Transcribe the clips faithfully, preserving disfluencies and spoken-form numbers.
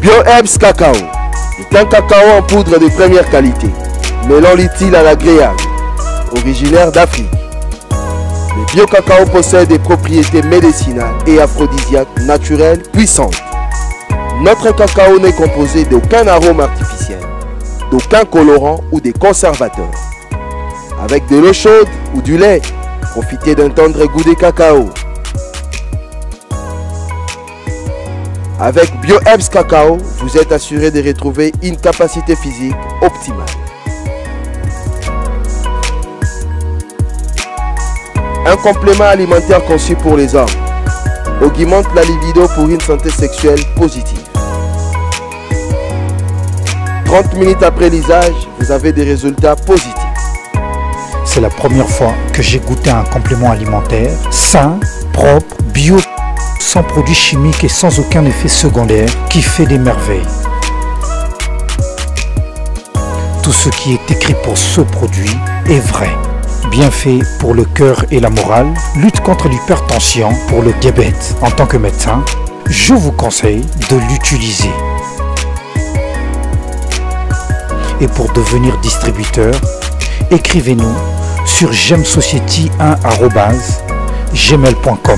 BioHerbs Cacao est un cacao en poudre de première qualité, mêlant l'utile à l'agréable, originaire d'Afrique. Le bio-cacao possède des propriétés médicinales et aphrodisiaques naturelles puissantes. Notre cacao n'est composé d'aucun arôme artificiel, d'aucun colorant ou des conservateurs. Avec de l'eau chaude ou du lait, profitez d'un tendre goût de cacao. Avec BioHerbs Cacao, vous êtes assuré de retrouver une capacité physique optimale. Un complément alimentaire conçu pour les hommes augmente la libido pour une santé sexuelle positive. trente minutes après l'usage, vous avez des résultats positifs. C'est la première fois que j'ai goûté un complément alimentaire sain, propre, bio, sans produits chimiques et sans aucun effet secondaire qui fait des merveilles. Tout ce qui est écrit pour ce produit est vrai. Bienfait pour le cœur et la morale, lutte contre l'hypertension, pour le diabète. En tant que médecin, je vous conseille de l'utiliser. Et pour devenir distributeur, écrivez-nous sur gemsociety un arobase gmail point com.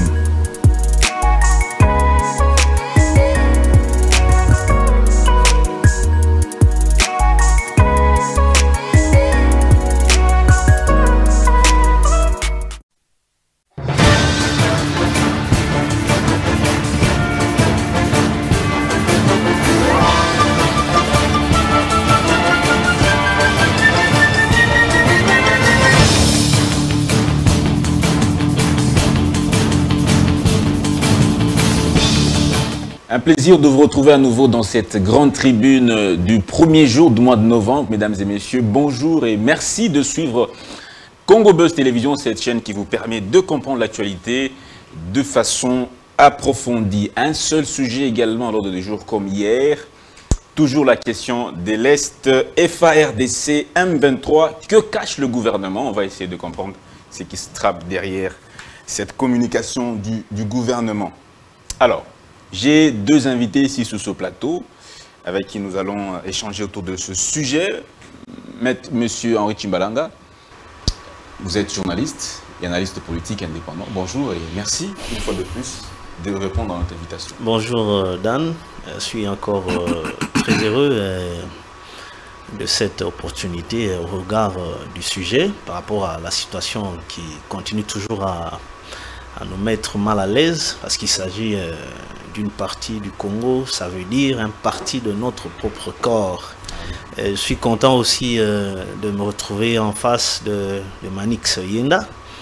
Un plaisir de vous retrouver à nouveau dans cette grande tribune du premier jour du mois de novembre. Mesdames et messieurs, bonjour et merci de suivre Congo Buzz Télévision, cette chaîne qui vous permet de comprendre l'actualité de façon approfondie. Un seul sujet également à l'ordre du jour comme hier, toujours la question de l'Est, F A R D C, M vingt-trois. Que cache le gouvernement? On va essayer de comprendre ce qui se trappe derrière cette communication du, du gouvernement. Alors, j'ai deux invités ici sur ce plateau avec qui nous allons échanger autour de ce sujet. Maître Monsieur Henri Tchimbalanga, vous êtes journaliste et analyste politique indépendant. Bonjour et merci une fois de plus de répondre à notre invitation. Bonjour Dan, je suis encore euh, très heureux euh, de cette opportunité au regard euh, du sujet par rapport à la situation qui continue toujours à, à nous mettre mal à l'aise parce qu'il s'agit euh, d'une partie du Congo, ça veut dire un parti de notre propre corps. Et je suis content aussi euh, de me retrouver en face de, de Manix Yenda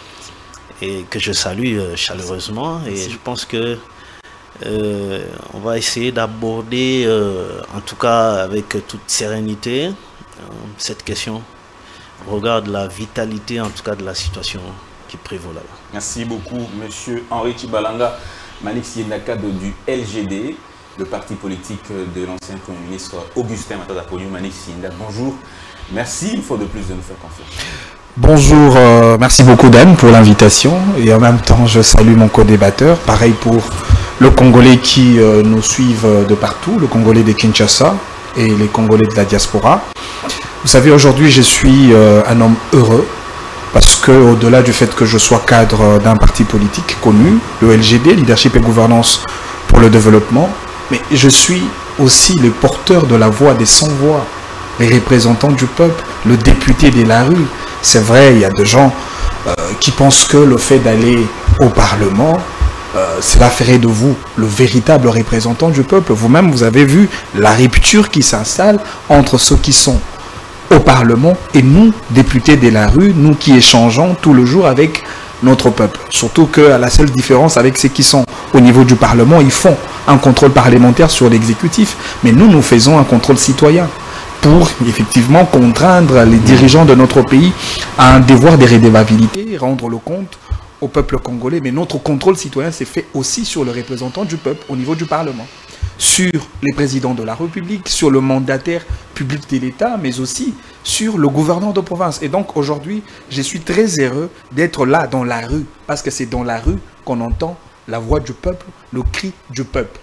et que je salue euh, chaleureusement. Et je pense que euh, on va essayer d'aborder, euh, en tout cas avec toute sérénité, euh, cette question au regard de la vitalité, en tout cas de la situation qui prévaut là-bas. Merci beaucoup, Monsieur Henri Tchimbalanga. Manix Yenda, cadre du L G D, le parti politique de l'ancien Premier ministre Augustin Matata Ponyo. Manix Yenda, bonjour. Merci une fois de plus de nous faire confiance. Bonjour, euh, merci beaucoup Dan pour l'invitation et en même temps je salue mon co-débatteur. Pareil pour le Congolais qui euh, nous suivent de partout, le Congolais de Kinshasa et les Congolais de la diaspora. Vous savez, aujourd'hui je suis euh, un homme heureux. Parce qu'au-delà du fait que je sois cadre d'un parti politique connu, le L G D, Leadership et Gouvernance pour le Développement, mais je suis aussi le porteur de la voix des sans-voix, les représentants du peuple, le député de la rue. C'est vrai, il y a des gens euh, qui pensent que le fait d'aller au Parlement, euh, cela ferait de vous le véritable représentant du peuple. Vous-même, vous avez vu la rupture qui s'installe entre ceux qui sont au Parlement et nous, députés de la rue, nous qui échangeons tout le jour avec notre peuple. Surtout que la seule différence avec ceux qui sont au niveau du Parlement, ils font un contrôle parlementaire sur l'exécutif, mais nous, nous faisons un contrôle citoyen pour effectivement contraindre les dirigeants de notre pays à un devoir de redevabilité, rendre le compte au peuple congolais. Mais notre contrôle citoyen s'est fait aussi sur le représentant du peuple au niveau du Parlement, sur les présidents de la République, sur le mandataire public de l'État, mais aussi sur le gouverneur de province. Et donc aujourd'hui, je suis très heureux d'être là dans la rue, parce que c'est dans la rue qu'on entend la voix du peuple, le cri du peuple.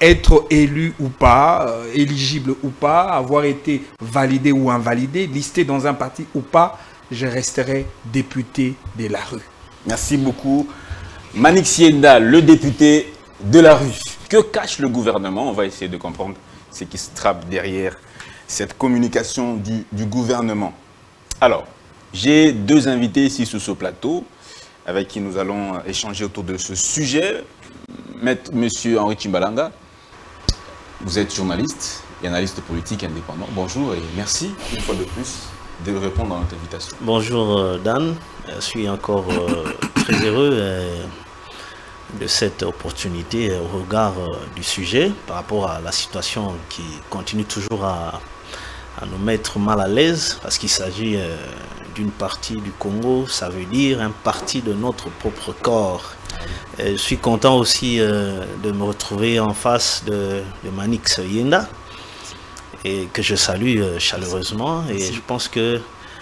être élu ou pas, euh, éligible ou pas, avoir été validé ou invalidé, listé dans un parti ou pas, je resterai député de la rue. Merci beaucoup. Manik Sienda, le député de la rue. Que cache le gouvernement? On va essayer de comprendre ce qui se trappe derrière cette communication du, du gouvernement. Alors, j'ai deux invités ici sur ce plateau avec qui nous allons échanger autour de ce sujet. Maître Monsieur Henri Tchimbalanga, vous êtes journaliste et analyste politique indépendant. Bonjour et merci une fois de plus de répondre à notre invitation. Bonjour Dan, je suis encore euh, très heureux euh, de cette opportunité euh, au regard euh, du sujet par rapport à la situation qui continue toujours à, à nous mettre mal à l'aise parce qu'il s'agit euh, d'une partie du Congo, ça veut dire un parti de notre propre corps. Et je suis content aussi euh, de me retrouver en face de, de Manik Sienda et que je salue euh, chaleureusement. Et je pense que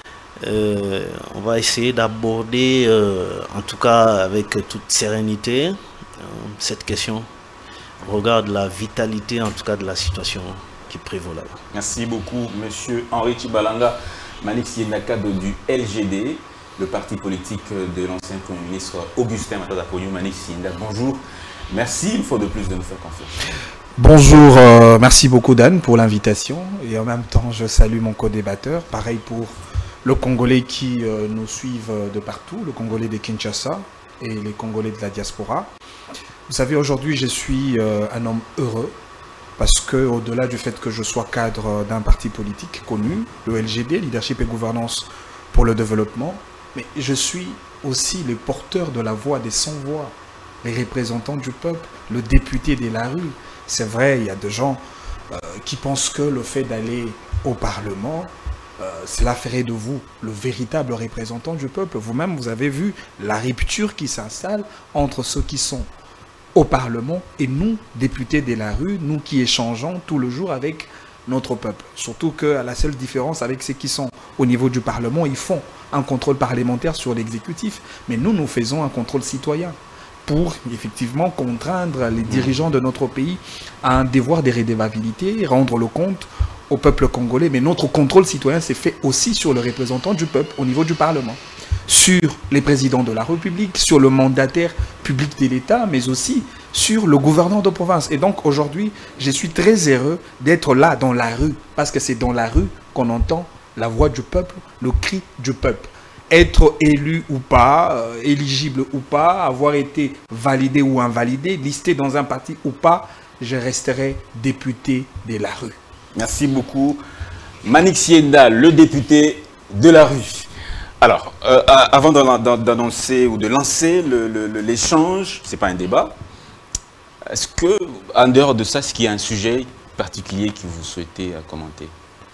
euh, on va essayer d'aborder, euh, en tout cas avec toute sérénité, euh, cette question au regard de la vitalité, en tout cas de la situation qui prévaut là-bas. Merci beaucoup, Monsieur Henri Tchimbalanga. Manik Sienda, cadre du L G D, le parti politique de l'ancien Premier ministre Augustin Matata Ponyo. Manik Sienda, bonjour. Merci une fois de plus de nous faire confiance. Bonjour, euh, merci beaucoup Dan pour l'invitation. Et en même temps, je salue mon co-débatteur. Pareil pour le Congolais qui euh, nous suivent de partout, le Congolais de Kinshasa et les Congolais de la diaspora. Vous savez, aujourd'hui, je suis euh, un homme heureux. Parce que, au-delà du fait que je sois cadre d'un parti politique connu, le L G D, Leadership et Gouvernance pour le Développement, mais je suis aussi le porteur de la voix des sans-voix, les représentants du peuple, le député de la rue. C'est vrai, il y a des gens euh, qui pensent que le fait d'aller au Parlement, euh, cela ferait de vous le véritable représentant du peuple. Vous-même, vous avez vu la rupture qui s'installe entre ceux qui sont au Parlement et nous, députés de la rue, nous qui échangeons tout le jour avec notre peuple. Surtout qu'à la seule différence avec ceux qui sont au niveau du Parlement, ils font un contrôle parlementaire sur l'exécutif, mais nous, nous faisons un contrôle citoyen pour effectivement contraindre les dirigeants de notre pays à un devoir de redevabilité, rendre le compte au peuple congolais. Mais notre contrôle citoyen s'est fait aussi sur le représentant du peuple au niveau du Parlement, sur les présidents de la République, sur le mandataire public de l'État, mais aussi sur le gouverneur de province. Et donc aujourd'hui, je suis très heureux d'être là dans la rue, parce que c'est dans la rue qu'on entend la voix du peuple, le cri du peuple. Être élu ou pas, euh, éligible ou pas, avoir été validé ou invalidé, listé dans un parti ou pas, je resterai député de la rue. Merci beaucoup. Manik Sienda, le député de la rue. Alors, euh, avant d'annoncer ou de lancer l'échange, ce n'est pas un débat, est-ce que, en dehors de ça, est-ce qu'il y a un sujet particulier que vous souhaitez commenter?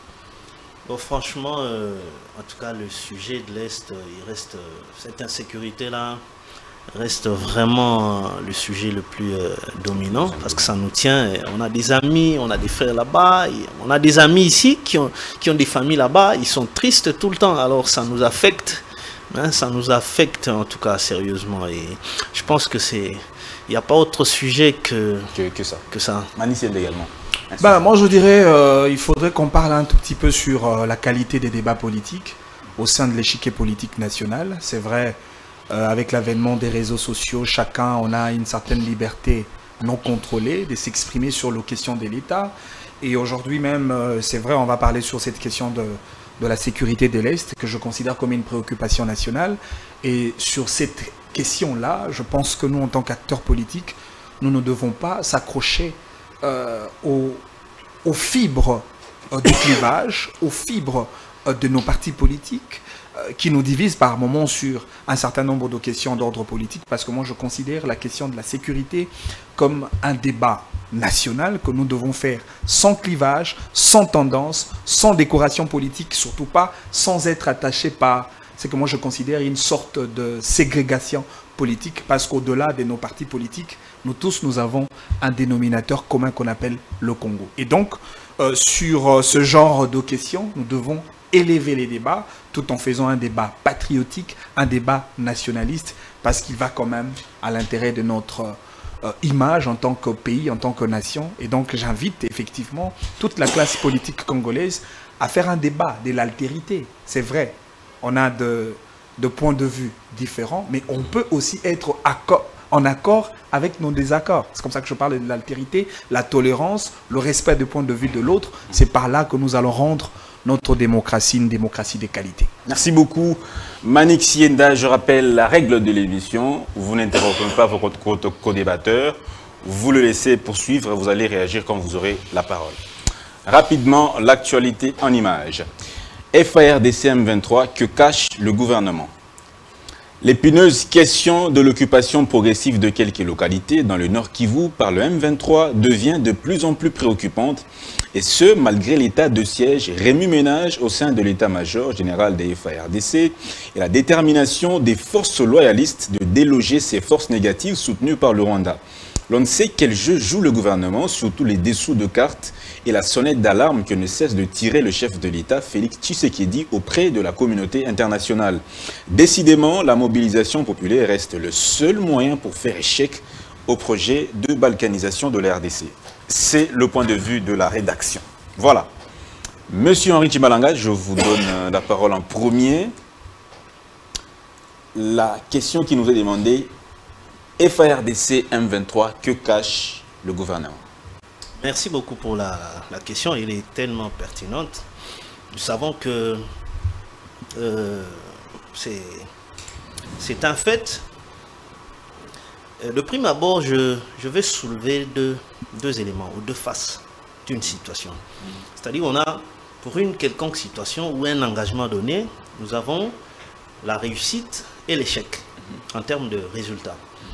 Bon, franchement, euh, en tout cas, le sujet de l'Est, il reste, cette insécurité-là reste vraiment le sujet le plus euh, dominant parce que ça nous tient. On a des amis, on a des frères là-bas, on a des amis ici qui ont, qui ont des familles là-bas, ils sont tristes tout le temps, alors ça nous affecte, hein, ça nous affecte en tout cas sérieusement. Et je pense que c'est, il n'y a pas autre sujet que, que, que ça. Que ça. Manik Sienda également. Ben, moi je dirais euh, il faudrait qu'on parle un tout petit peu sur euh, la qualité des débats politiques au sein de l'échiquier politique national. C'est vrai, euh, avec l'avènement des réseaux sociaux, chacun on a une certaine liberté non contrôlée de s'exprimer sur les questions de l'État. Et aujourd'hui même, euh, c'est vrai, on va parler sur cette question de, de la sécurité de l'Est, que je considère comme une préoccupation nationale. Et sur cette question-là, je pense que nous, en tant qu'acteurs politiques, nous ne devons pas s'accrocher Euh, aux, aux fibres euh, du clivage, aux fibres euh, de nos partis politiques euh, qui nous divisent par moments sur un certain nombre de questions d'ordre politique, parce que moi je considère la question de la sécurité comme un débat national que nous devons faire sans clivage, sans tendance, sans décoration politique, surtout pas sans être attaché par ce que moi je considère une sorte de ségrégation politique, parce qu'au-delà de nos partis politiques, nous tous, nous avons un dénominateur commun qu'on appelle le Congo. Et donc, euh, sur euh, ce genre de questions, nous devons élever les débats tout en faisant un débat patriotique, un débat nationaliste, parce qu'il va quand même à l'intérêt de notre euh, image en tant que pays, en tant que nation. Et donc j'invite effectivement toute la classe politique congolaise à faire un débat de l'altérité. C'est vrai, on a de, de points de vue différents, mais on peut aussi être accord, en accord avec nos désaccords. C'est comme ça que je parle de l'altérité, la tolérance, le respect du point de vue de l'autre. C'est par là que nous allons rendre notre démocratie une démocratie de qualité. Merci beaucoup. Manik Sienda, je rappelle la règle de l'émission. Vous n'interrompez pas votre co-débatteur. Vous le laissez poursuivre. Vous allez réagir quand vous aurez la parole. Rapidement, l'actualité en images. F A R D C M vingt-trois, que cache le gouvernement? L'épineuse question de l'occupation progressive de quelques localités dans le Nord Kivu par le M vingt-trois devient de plus en plus préoccupante, et ce, malgré l'état de siège remue-ménage au sein de l'état-major général des F A R D C et la détermination des forces loyalistes de déloger ces forces négatives soutenues par le Rwanda. L'on ne sait quel jeu joue le gouvernement, surtout les dessous de cartes et la sonnette d'alarme que ne cesse de tirer le chef de l'État, Félix Tshisekedi, auprès de la communauté internationale. Décidément, la mobilisation populaire reste le seul moyen pour faire échec au projet de balkanisation de la R D C. C'est le point de vue de la rédaction. Voilà. Monsieur Henri Chibalanga, je vous donne la parole en premier. La question qui nous est demandée: F A R D C M vingt-trois, que cache le gouvernement? Merci beaucoup pour la, la question, elle est tellement pertinente. Nous savons que euh, c'est un fait. De prime abord, je, je vais soulever deux, deux éléments ou deux faces d'une situation. C'est-à-dire qu'on a, pour une quelconque situation ou un engagement donné, nous avons la réussite et l'échec en termes de résultats.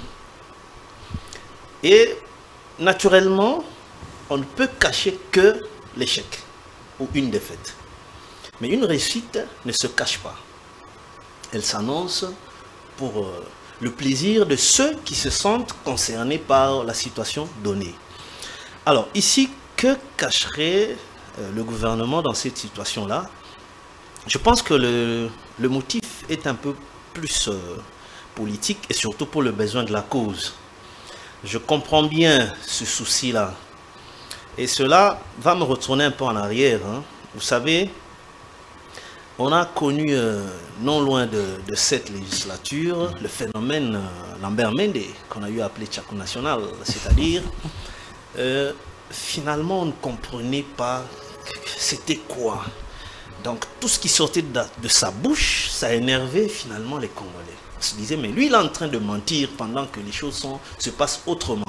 Et naturellement, on ne peut cacher que l'échec ou une défaite. Mais une réussite ne se cache pas. Elle s'annonce pour euh, le plaisir de ceux qui se sentent concernés par la situation donnée. Alors ici, que cacherait euh, le gouvernement dans cette situation-là? Je pense que le, le motif est un peu plus euh, politique et surtout pour le besoin de la cause. Je comprends bien ce souci-là. Et cela va me retourner un peu en arrière. Hein. Vous savez, on a connu, euh, non loin de, de cette législature, le phénomène euh, Lambert Mende, qu'on a eu appelé Tchakou National. C'est-à-dire, euh, finalement, on ne comprenait pas c'était quoi. Donc, tout ce qui sortait de, de sa bouche, ça énervait finalement les Congolais. On se disait, mais lui, il est en train de mentir pendant que les choses sont, se passent autrement.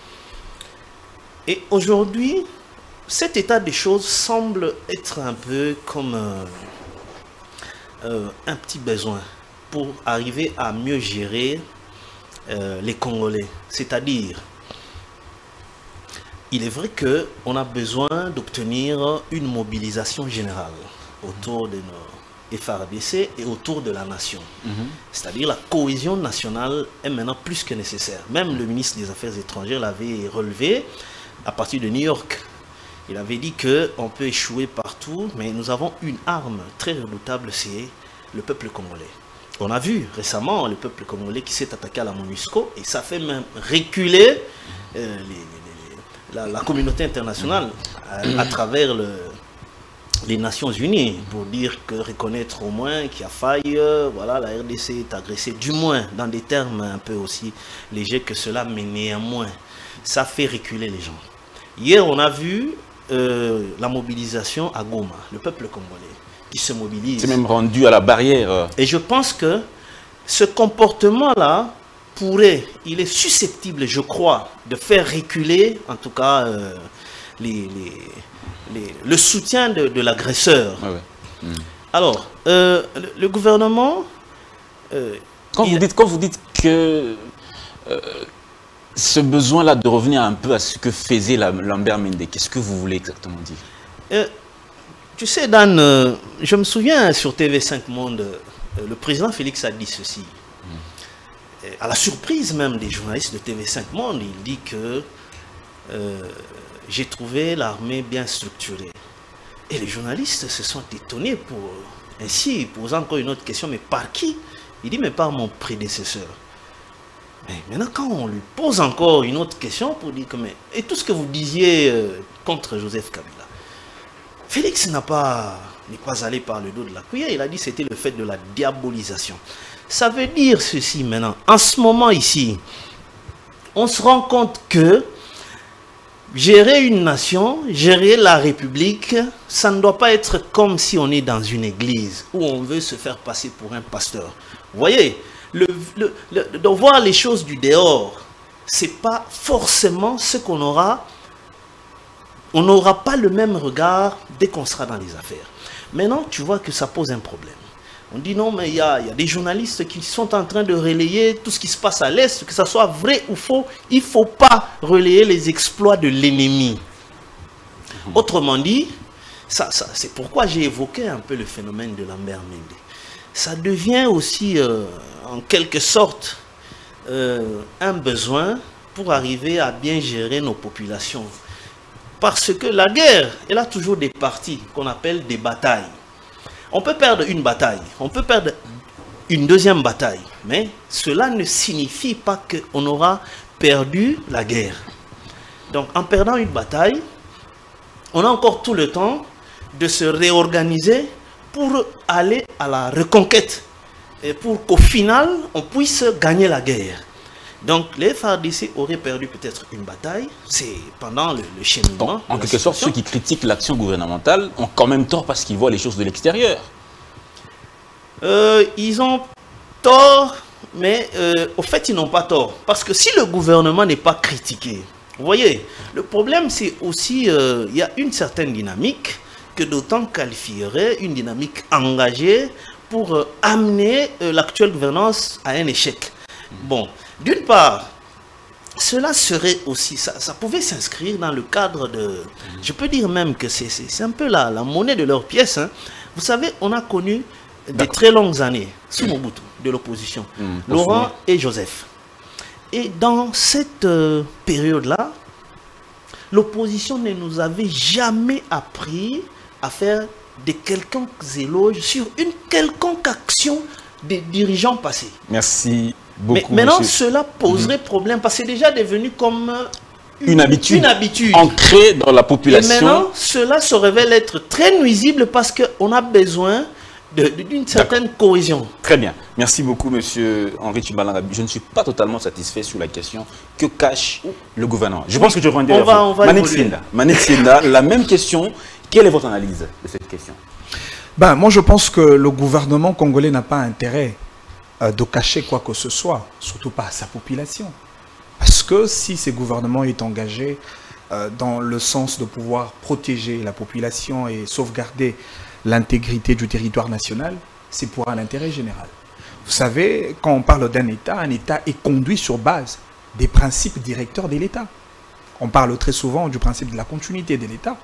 Et aujourd'hui, cet état des choses semble être un peu comme euh, euh, un petit besoin pour arriver à mieux gérer euh, les Congolais. C'est-à-dire, il est vrai qu'on a besoin d'obtenir une mobilisation générale autour de nos F A R D C et autour de la nation. Mm-hmm. C'est-à-dire la cohésion nationale est maintenant plus que nécessaire. Même le ministre des Affaires étrangères l'avait relevé à partir de New York. Il avait dit qu'on peut échouer partout, mais nous avons une arme très redoutable, c'est le peuple congolais. On a vu récemment le peuple congolais qui s'est attaqué à la MONUSCO et ça fait même reculer euh, les, les, la, la communauté internationale à, à travers le, les Nations Unies pour dire que reconnaître au moins qu'il y a faille, voilà, la R D C est agressée, du moins dans des termes un peu aussi légers que cela, mais néanmoins, ça fait reculer les gens. Hier, on a vu euh, la mobilisation à Goma, le peuple congolais qui se mobilise. C'est même rendu à la barrière. Et je pense que ce comportement-là pourrait, il est susceptible, je crois, de faire reculer, en tout cas, euh, les, les, les, le soutien de, de l'agresseur. Ouais, ouais. Mmh. Alors, euh, le, le gouvernement... Euh, quand, il... vous dites, quand vous dites que... Euh, ce besoin-là de revenir un peu à ce que faisait la, Lambert Mende, qu'est-ce que vous voulez exactement dire? euh, Tu sais, Dan, euh, je me souviens sur T V cinq Monde, euh, le président Félix a dit ceci. Mm. À la surprise même des journalistes de T V cinq Monde, il dit que euh, j'ai trouvé l'armée bien structurée. Et les journalistes se sont étonnés pour ainsi, posant encore une autre question, mais par qui? Il dit, mais par mon prédécesseur. Mais maintenant, quand on lui pose encore une autre question pour dire que, mais, et tout ce que vous disiez euh, contre Joseph Kabila, Félix n'a pas, n'est pas allé par le dos de la cuillère, il a dit que c'était le fait de la diabolisation. Ça veut dire ceci maintenant, en ce moment ici, on se rend compte que gérer une nation, gérer la République, ça ne doit pas être comme si on est dans une église où on veut se faire passer pour un pasteur. Vous voyez, le, le, le, de voir les choses du dehors, ce n'est pas forcément ce qu'on aura. On n'aura pas le même regard dès qu'on sera dans les affaires. Maintenant, tu vois que ça pose un problème. On dit non, mais il y a, y a des journalistes qui sont en train de relayer tout ce qui se passe à l'Est, que ce soit vrai ou faux. Il ne faut pas relayer les exploits de l'ennemi. Mmh. Autrement dit, ça, ça, c'est pourquoi j'ai évoqué un peu le phénomène de Lambert Mende. Ça devient aussi, euh, en quelque sorte, euh, un besoin pour arriver à bien gérer nos populations. Parce que la guerre, elle a toujours des parties qu'on appelle des batailles. On peut perdre une bataille, on peut perdre une deuxième bataille, mais cela ne signifie pas qu'on aura perdu la guerre. Donc en perdant une bataille, on a encore tout le temps de se réorganiser pour aller à la reconquête et pour qu'au final, on puisse gagner la guerre. Donc les F A R D C auraient perdu peut-être une bataille, c'est pendant le, le cheminement. En quelque sorte, ceux qui critiquent l'action gouvernementale ont quand même tort parce qu'ils voient les choses de l'extérieur. Euh, ils ont tort, mais euh, au fait, ils n'ont pas tort. Parce que si le gouvernement n'est pas critiqué, vous voyez, le problème c'est aussi, euh, il y a une certaine dynamique que d'autant qualifierait une dynamique engagée pour euh, amener euh, l'actuelle gouvernance à un échec. Bon. D'une part, cela serait aussi, ça, ça pouvait s'inscrire dans le cadre de, je peux dire même que c'est un peu la, la monnaie de leur pièce. Hein. Vous savez, on a connu des très longues années sous Mobutu de l'opposition, mmh, Laurent et Joseph. Et dans cette euh, période-là, l'opposition ne nous avait jamais appris à faire de quelconques éloges sur une quelconque action des dirigeants passés. Merci. Beaucoup, mais maintenant, monsieur. Cela poserait mmh. problème parce que c'est déjà devenu comme une, une, habitude, une habitude ancrée dans la population. Et maintenant, cela se révèle être très nuisible parce qu'on a besoin d'une certaine cohésion. Très bien. Merci beaucoup, monsieur Henri Tchibalanga. Je ne suis pas totalement satisfait sur la question que cache le gouvernement. Je pense que je reviendrai on va, on va Manek Sienda. Manek Sienda, la même question. Quelle est votre analyse de cette question? Ben, moi, je pense que le gouvernement congolais n'a pas intérêt de cacher quoi que ce soit, surtout pas à sa population. Parce que si ce gouvernement est engagé euh, dans le sens de pouvoir protéger la population et sauvegarder l'intégrité du territoire national, c'est pour un intérêt général. Vous savez, quand on parle d'un État, un État est conduit sur base des principes directeurs de l'État. On parle très souvent du principe de la continuité de l'État,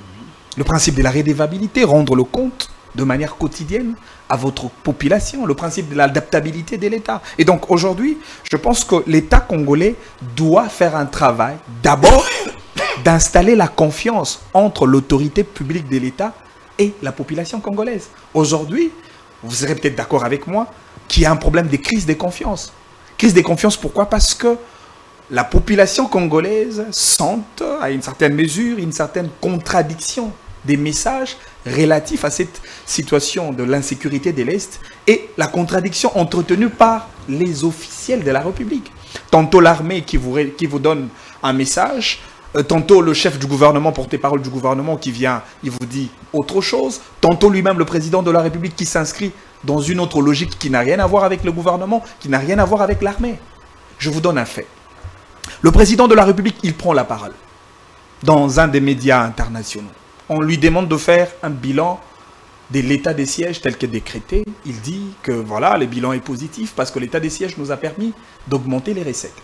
le principe de la redevabilité, rendre le compte de manière quotidienne à votre population, le principe de l'adaptabilité de l'État. Et donc aujourd'hui, je pense que l'État congolais doit faire un travail d'abord d'installer la confiance entre l'autorité publique de l'État et la population congolaise. Aujourd'hui, vous serez peut-être d'accord avec moi qu'il y a un problème de crise de confiance. Crise de confiance, pourquoi? Parce que la population congolaise sent à une certaine mesure une certaine contradiction des messages relatifs à cette situation de l'insécurité de l'Est et la contradiction entretenue par les officiels de la République. Tantôt l'armée qui vous, qui vous donne un message, euh, tantôt le chef du gouvernement, porte-parole du gouvernement qui vient, il vous dit autre chose, tantôt lui-même le président de la République qui s'inscrit dans une autre logique qui n'a rien à voir avec le gouvernement, qui n'a rien à voir avec l'armée. Je vous donne un fait. Le président de la République, il prend la parole dans un des médias internationaux. On lui demande de faire un bilan de l'état des sièges tel que décrété. Il dit que voilà, le bilan est positif parce que l'état des sièges nous a permis d'augmenter les recettes.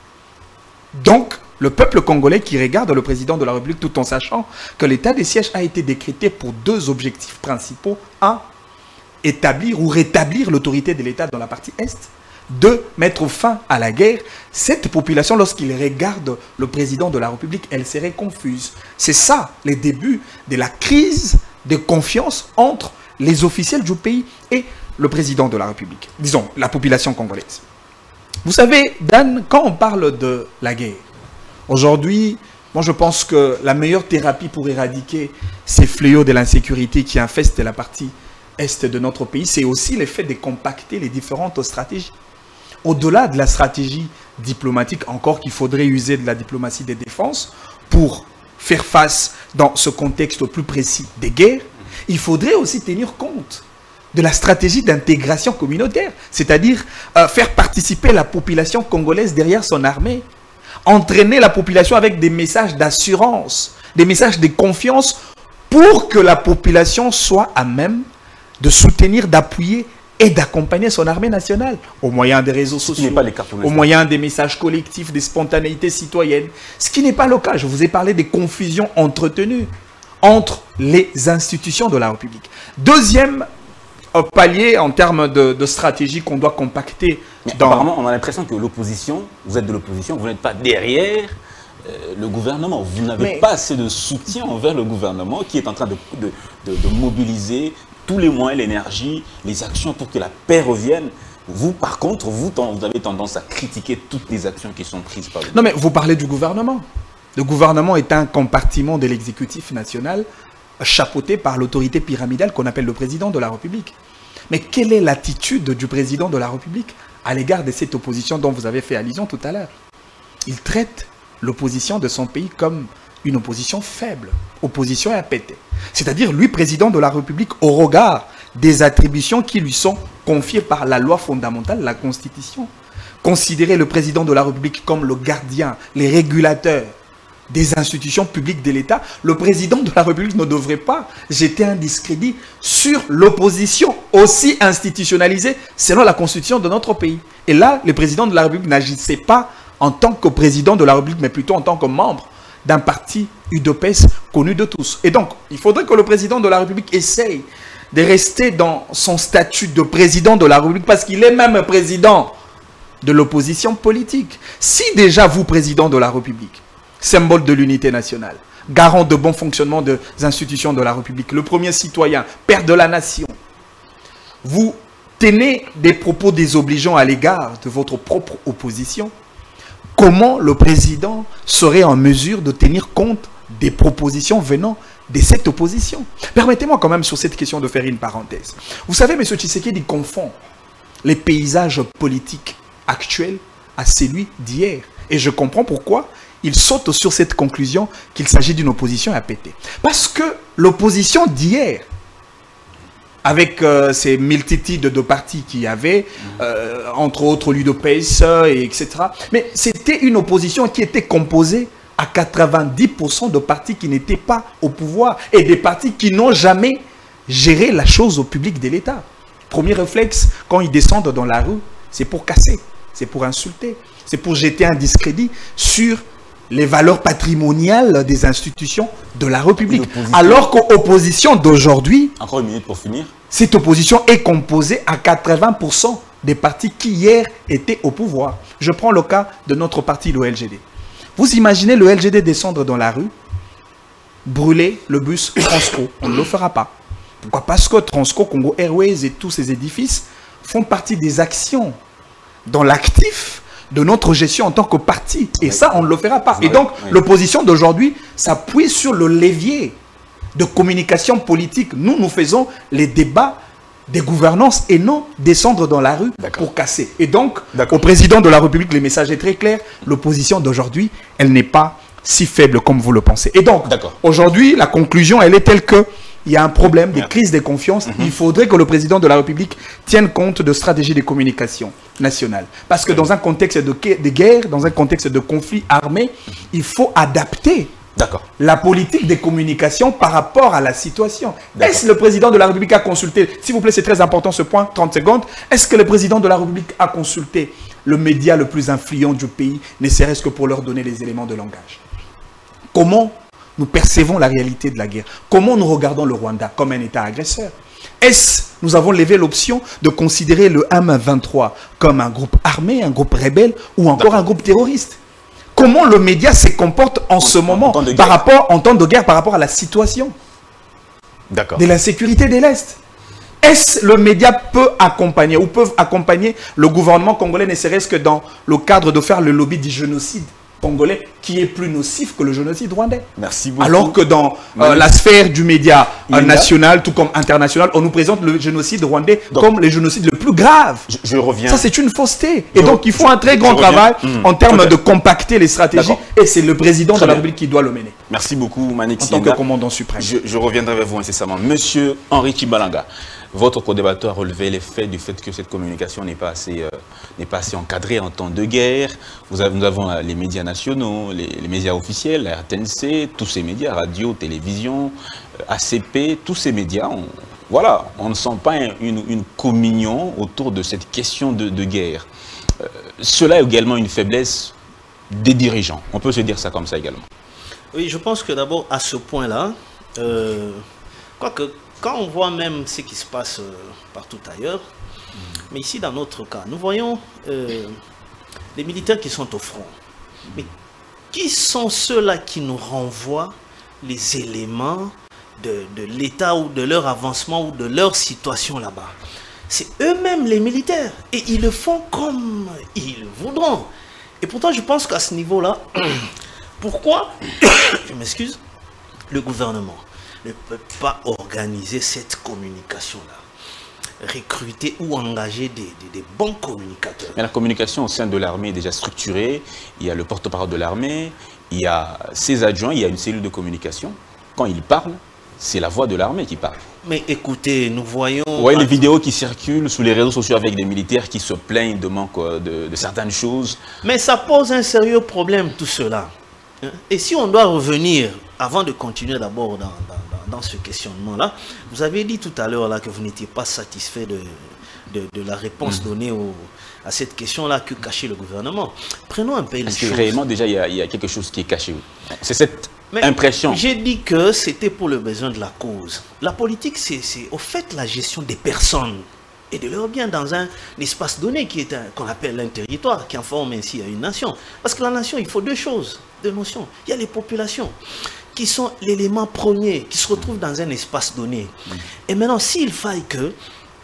Donc, le peuple congolais qui regarde le président de la République tout en sachant que l'état des sièges a été décrété pour deux objectifs principaux. Un, établir ou rétablir l'autorité de l'État dans la partie Est. Deux, mettre fin à la guerre. Cette population, lorsqu'il regarde le président de la République, elle serait confuse. C'est ça, les débuts de la crise de confiance entre les officiels du pays et le président de la République. Disons, la population congolaise. Vous savez, Dan, quand on parle de la guerre, aujourd'hui, moi je pense que la meilleure thérapie pour éradiquer ces fléaux de l'insécurité qui infestent la partie est de notre pays, c'est aussi le fait de compacter les différentes stratégies. Au-delà de la stratégie diplomatique, encore qu'il faudrait user de la diplomatie de défense pour faire face dans ce contexte plus précis des guerres, il faudrait aussi tenir compte de la stratégie d'intégration communautaire, c'est-à-dire euh, faire participer la population congolaise derrière son armée, entraîner la population avec des messages d'assurance, des messages de confiance pour que la population soit à même de soutenir, d'appuyer et d'accompagner son armée nationale au moyen des réseaux sociaux, pas les cas pour au moyen des messages collectifs, des spontanéités citoyennes. Ce qui n'est pas le cas. Je vous ai parlé des confusions entretenues entre les institutions de la République. Deuxième palier en termes de, de stratégie qu'on doit compacter. Mais dans... apparemment, on a l'impression que l'opposition, vous êtes de l'opposition, vous n'êtes pas derrière euh, le gouvernement. Vous n'avez Mais... pas assez de soutien envers le gouvernement qui est en train de, de, de, de mobiliser tous les moyens, l'énergie, les actions pour que la paix revienne. Vous, par contre, vous, vous avez tendance à critiquer toutes les actions qui sont prises par le Non, mais vous parlez du gouvernement. Le gouvernement est un compartiment de l'exécutif national chapeauté par l'autorité pyramidale qu'on appelle le président de la République. Mais quelle est l'attitude du président de la République à l'égard de cette opposition dont vous avez fait allusion tout à l'heure? Il traite l'opposition de son pays comme une opposition faible, opposition à péter. C'est-à-dire, lui, président de la République, au regard des attributions qui lui sont confiées par la loi fondamentale, la Constitution, considérer le président de la République comme le gardien, les régulateurs des institutions publiques de l'État, le président de la République ne devrait pas jeter un discrédit sur l'opposition aussi institutionnalisée selon la Constitution de notre pays. Et là, le président de la République n'agissait pas en tant que président de la République, mais plutôt en tant que membre d'un parti U D P S connu de tous. Et donc, il faudrait que le président de la République essaye de rester dans son statut de président de la République parce qu'il est même président de l'opposition politique. Si déjà vous, président de la République, symbole de l'unité nationale, garant de bon fonctionnement des institutions de la République, le premier citoyen, père de la nation, vous tenez des propos désobligeants à l'égard de votre propre opposition, comment le président serait en mesure de tenir compte des propositions venant de cette opposition? Permettez-moi quand même sur cette question de faire une parenthèse. Vous savez, M. Tshisekedi confond les paysages politiques actuels à celui d'hier. Et je comprends pourquoi il saute sur cette conclusion qu'il s'agit d'une opposition à péter. Parce que l'opposition d'hier, avec euh, ces multitudes de partis qu'il y avait, euh, entre autres l'U D P S, et etc. Mais c'était une opposition qui était composée à quatre-vingt-dix pour cent de partis qui n'étaient pas au pouvoir et des partis qui n'ont jamais géré la chose au public de l'État. Premier réflexe, quand ils descendent dans la rue, c'est pour casser, c'est pour insulter, c'est pour jeter un discrédit sur les valeurs patrimoniales des institutions de la République. Alors qu'opposition d'aujourd'hui, encore une minute pour finir, cette opposition est composée à quatre-vingts pour cent des partis qui hier étaient au pouvoir. Je prends le cas de notre parti, le L G D. Vous imaginez le L G D descendre dans la rue, brûler le bus Transco? On ne le fera pas. Pourquoi? Parce que Transco, Congo Airways et tous ces édifices font partie des actions dans l'actif de notre gestion en tant que parti. Et oui. Ça, on ne le fera pas. Oui. Et donc, oui. L'opposition d'aujourd'hui s'appuie sur le levier de communication politique. Nous, nous faisons les débats des gouvernances et non descendre dans la rue pour casser. Et donc, au président de la République, le message est très clair. L'opposition d'aujourd'hui, elle n'est pas si faible comme vous le pensez. Et donc, aujourd'hui, la conclusion, elle est telle que il y a un problème, des crises de confiance. Mm-hmm. Il faudrait que le président de la République tienne compte de stratégies de communication nationale. Parce que dans un contexte de, de guerre, dans un contexte de conflit armé, il faut adapter la politique de communication par rapport à la situation. Est-ce que le président de la République a consulté, s'il vous plaît, c'est très important ce point, trente secondes, est-ce que le président de la République a consulté le média le plus influent du pays, ne serait-ce que pour leur donner les éléments de langage? Comment nous percevons la réalité de la guerre? Comment nous regardons le Rwanda comme un État agresseur? Est-ce nous avons levé l'option de considérer le M vingt-trois comme un groupe armé, un groupe rebelle ou encore un groupe terroriste? Comment le média se comporte en, en ce moment en par rapport, en temps de guerre par rapport à la situation de l'insécurité de l'Est? est-ce le média peut accompagner ou peuvent accompagner le gouvernement congolais, ne serait-ce que dans le cadre de faire le lobby du génocide congolais qui est plus nocif que le génocide rwandais? Merci beaucoup. Alors que dans euh, la sphère du média euh, national, tout comme international, on nous présente le génocide rwandais donc, comme le génocide le plus grave. Je, je reviens. Ça, c'est une fausseté. Et je donc, il faut un très grand travail mmh. en termes de compacter les stratégies. Et c'est le président très de la République qui doit le mener. Merci beaucoup, Manik En tant que commandant suprême. Je, je reviendrai vers vous incessamment. Monsieur Henri Chibalanga, votre co-débatteur a relevé les faits du fait que cette communication n'est pas assez, euh, n'est pas assez encadrée en temps de guerre. Vous avez, nous avons les médias nationaux, les, les médias officiels, la R T N C, tous ces médias, radio, télévision, euh, A C P, tous ces médias. On, voilà, on ne sent pas une, une communion autour de cette question de, de guerre. Euh, cela est également une faiblesse des dirigeants. On peut se dire ça comme ça également. Oui, je pense que d'abord, à ce point-là, euh, quoique, quand on voit même ce qui se passe euh, partout ailleurs, mmh. mais ici dans notre cas, nous voyons euh, les militaires qui sont au front. Mais qui sont ceux-là qui nous renvoient les éléments de, de l'État ou de leur avancement ou de leur situation là-bas? C'est eux-mêmes les militaires et ils le font comme ils voudront. Et pourtant, je pense qu'à ce niveau-là, pourquoi, je m'excuse, le gouvernement ne peut pas organiser cette communication-là, recruter ou engager des, des, des bons communicateurs. Mais la communication au sein de l'armée est déjà structurée. Il y a le porte-parole de l'armée, il y a ses adjoints, il y a une cellule de communication. Quand ils parlent, c'est la voix de l'armée qui parle. Mais écoutez, nous voyons... Vous voyez les vidéos qui circulent sur les réseaux sociaux avec des militaires qui se plaignent de manque de, de certaines choses. Mais ça pose un sérieux problème, tout cela. Et si on doit revenir, avant de continuer d'abord dans, dans, dans ce questionnement-là, vous avez dit tout à l'heure là que vous n'étiez pas satisfait de, de, de la réponse mmh. donnée au, à cette question-là que cachait le gouvernement. Prenons un peu les Parce choses. que réellement, déjà, il y, a, il y a quelque chose qui est caché. C'est cette Mais impression. J'ai dit que c'était pour le besoin de la cause. La politique, c'est au fait la gestion des personnes et de leur bien dans un espace donné qui est qu'on appelle un territoire, qui en forme ainsi à une nation. Parce que la nation, il faut deux choses, deux notions. Il y a les populations qui sont l'élément premier, qui se retrouvent dans un espace donné. Mmh. Et maintenant, s'il faille que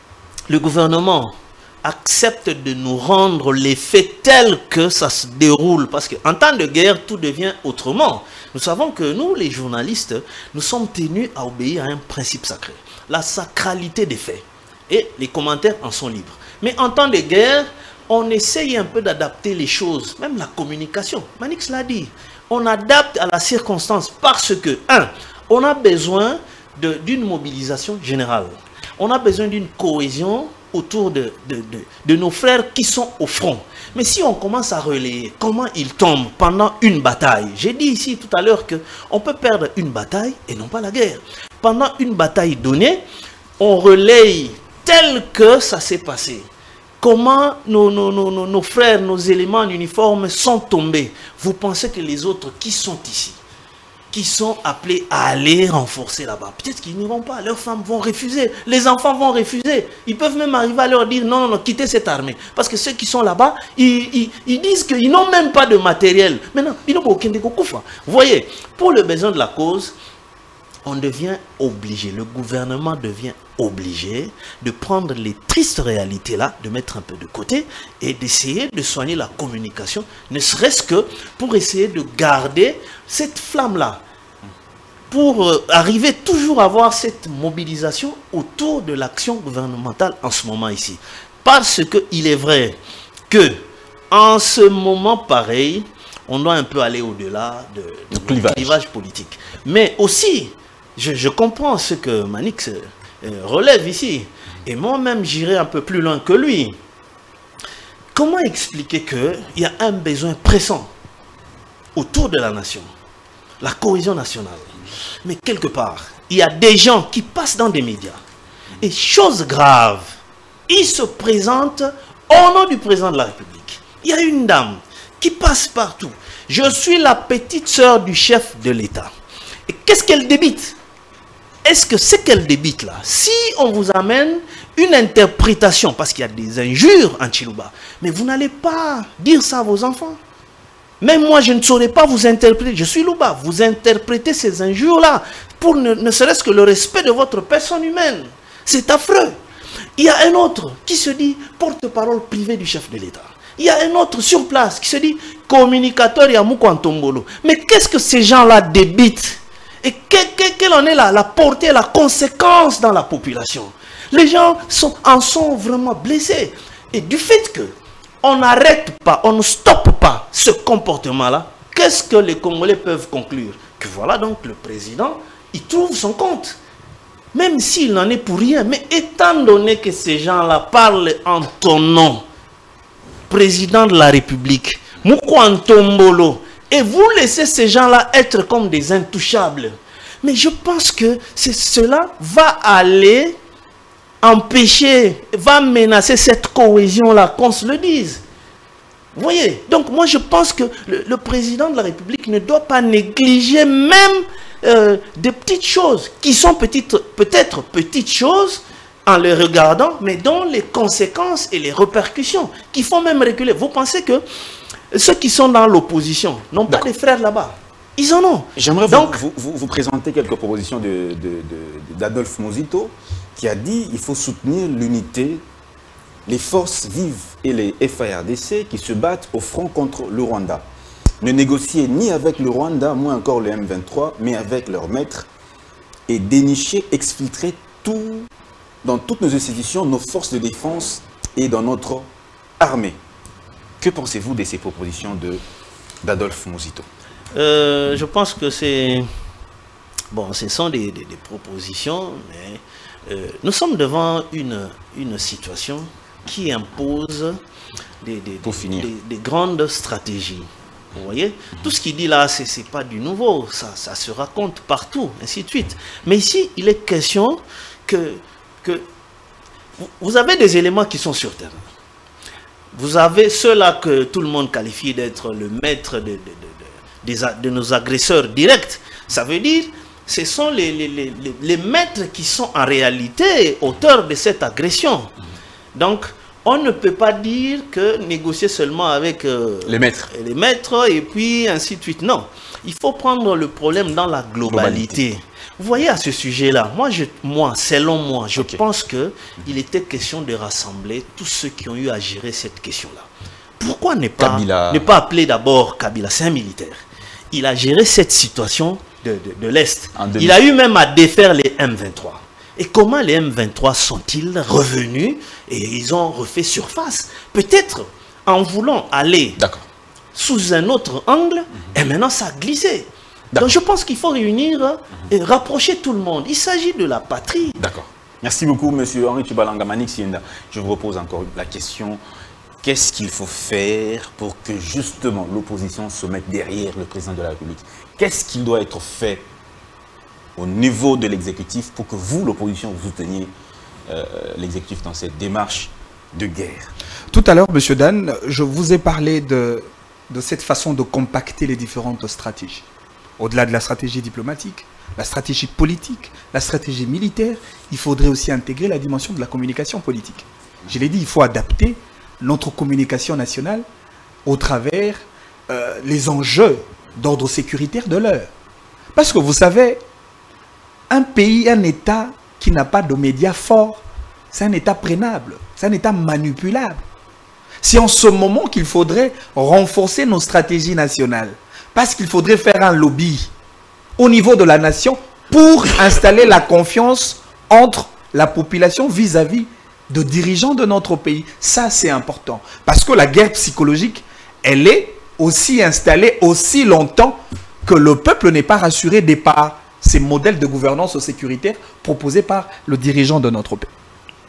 le gouvernement accepte de nous rendre les faits tels que ça se déroule, parce qu'en temps de guerre, tout devient autrement. Nous savons que nous, les journalistes, nous sommes tenus à obéir à un principe sacré, la sacralité des faits. Et les commentaires en sont libres. Mais en temps de guerre, on essaye un peu d'adapter les choses, même la communication. Manix l'a dit, on adapte à la circonstance parce que, un, on a besoin d'une mobilisation générale. On a besoin d'une cohésion autour de, de, de, de nos frères qui sont au front. Mais si on commence à relayer comment ils tombent pendant une bataille, j'ai dit ici tout à l'heure qu'on peut perdre une bataille et non pas la guerre. Pendant une bataille donnée, on relaye tel que ça s'est passé. Comment nos, nos, nos, nos frères, nos éléments en uniforme sont tombés. Vous pensez que les autres qui sont ici, qui sont appelés à aller renforcer là-bas, peut-être qu'ils n'iront pas, leurs femmes vont refuser, les enfants vont refuser. Ils peuvent même arriver à leur dire non, non, non, quittez cette armée. Parce que ceux qui sont là-bas, ils, ils, ils disent qu'ils n'ont même pas de matériel. Maintenant, ils n'ont aucun découvert. Vous voyez, pour le besoin de la cause, on devient obligé, le gouvernement devient obligé de prendre les tristes réalités-là, de mettre un peu de côté et d'essayer de soigner la communication, ne serait-ce que pour essayer de garder cette flamme-là, pour euh, arriver toujours à avoir cette mobilisation autour de l'action gouvernementale en ce moment ici. Parce qu'il est vrai que en ce moment pareil, on doit un peu aller au-delà de, de clivage. clivage politique. Mais aussi, je, je comprends ce que Manix euh, relève ici. Et moi-même, j'irai un peu plus loin que lui. Comment expliquer qu'il y a un besoin pressant autour de la nation, la cohésion nationale. Mais quelque part, il y a des gens qui passent dans des médias. Et chose grave, ils se présentent au nom du président de la République. Il y a une dame qui passe partout. Je suis la petite sœur du chef de l'État. Et qu'est-ce qu'elle débite? Est-ce que c'est qu'elle débite là? Si on vous amène une interprétation, parce qu'il y a des injures en Chiluba, mais vous n'allez pas dire ça à vos enfants. Même moi, je ne saurais pas vous interpréter. Je suis Luba. Vous interprétez ces injures-là pour ne, ne serait-ce que le respect de votre personne humaine. C'est affreux. Il y a un autre qui se dit porte-parole privé du chef de l'État. Il y a un autre sur place qui se dit communicateur Yamoukou Ntombolo. Mais qu'est-ce que ces gens-là débitent? Et quelle que, que en est la, la portée, la conséquence dans la population? Les gens sont, en sont vraiment blessés. Et du fait que on n'arrête pas, on ne stoppe pas ce comportement-là, qu'est-ce que les Congolais peuvent conclure? Que voilà donc le président, il trouve son compte. Même s'il n'en est pour rien. Mais étant donné que ces gens-là parlent en ton nom, président de la République, Moukouan Tombolo, et vous laissez ces gens-là être comme des intouchables. Mais je pense que cela va aller empêcher, va menacer cette cohésion-là, qu'on se le dise. Vous voyez? Donc moi je pense que le, le président de la République ne doit pas négliger même euh, des petites choses, qui sont peut-être petites choses, en les regardant, mais dont les conséquences et les répercussions, qui font même reculer. Vous pensez que ceux qui sont dans l'opposition n'ont pas des frères là-bas? Ils en ont. J'aimerais vous, vous, vous, vous présenter quelques propositions d'Adolphe Muzito, qui a dit qu'il faut soutenir l'unité, les forces vives et les F A R D C qui se battent au front contre le Rwanda. Ne négocier ni avec le Rwanda, moins encore le M vingt-trois, mais avec leurs maîtres, et dénicher, exfiltrer tout dans toutes nos institutions, nos forces de défense et dans notre armée. Que pensez-vous de ces propositions d'Adolphe Muzito? euh, Je pense que c'est... Bon, ce sont des, des, des propositions, mais euh, nous sommes devant une, une situation qui impose des, des, Pour finir. des, des grandes stratégies. Vous voyez, tout ce qu'il dit là, ce n'est pas du nouveau, ça, ça se raconte partout, ainsi de suite. Mais ici, il est question que... que vous avez des éléments qui sont sur terre. Vous avez ceux-là que tout le monde qualifie d'être le maître de, de, de, de, de nos agresseurs directs. Ça veut dire, ce sont les, les, les, les maîtres qui sont en réalité auteurs de cette agression. Donc, on ne peut pas dire que négocier seulement avec euh, les maîtres. les maîtres et puis ainsi de suite. Non, il faut prendre le problème dans la globalité. globalité. Vous voyez, à ce sujet-là, moi, je, moi, selon moi, je okay. pense qu'il était question de rassembler tous ceux qui ont eu à gérer cette question-là. Pourquoi ne pas, ne pas appeler d'abord Kabila? C'est un militaire. Il a géré cette situation de, de, de l'Est. Il a eu même à défaire les M vingt-trois. Et comment les M vingt-trois sont-ils revenus et ils ont refait surface? Peut-être en voulant aller sous un autre angle, mm-hmm. et maintenant ça a glissé. Donc je pense qu'il faut réunir et rapprocher tout le monde. Il s'agit de la patrie. D'accord. Merci beaucoup, monsieur Henri Tchibalanga Manik Sienda. Je vous repose encore la question. Qu'est-ce qu'il faut faire pour que justement l'opposition se mette derrière le président de la République? Qu'est-ce qu'il doit être fait au niveau de l'exécutif pour que vous, l'opposition, vous souteniez euh, l'exécutif dans cette démarche de guerre? Tout à l'heure, monsieur Dan, je vous ai parlé de, de cette façon de compacter les différentes stratégies. Au-delà de la stratégie diplomatique, la stratégie politique, la stratégie militaire, il faudrait aussi intégrer la dimension de la communication politique. Je l'ai dit, il faut adapter notre communication nationale au travers euh, les enjeux d'ordre sécuritaire de l'heure. Parce que vous savez, un pays, un État qui n'a pas de médias forts, c'est un État prénable, c'est un État manipulable. C'est en ce moment qu'il faudrait renforcer nos stratégies nationales. Parce qu'il faudrait faire un lobby au niveau de la nation pour installer la confiance entre la population vis-à-vis de dirigeants de notre pays. Ça, c'est important. Parce que la guerre psychologique, elle est aussi installée aussi longtemps que le peuple n'est pas rassuré des par ces modèles de gouvernance sécuritaire proposés par le dirigeant de notre pays.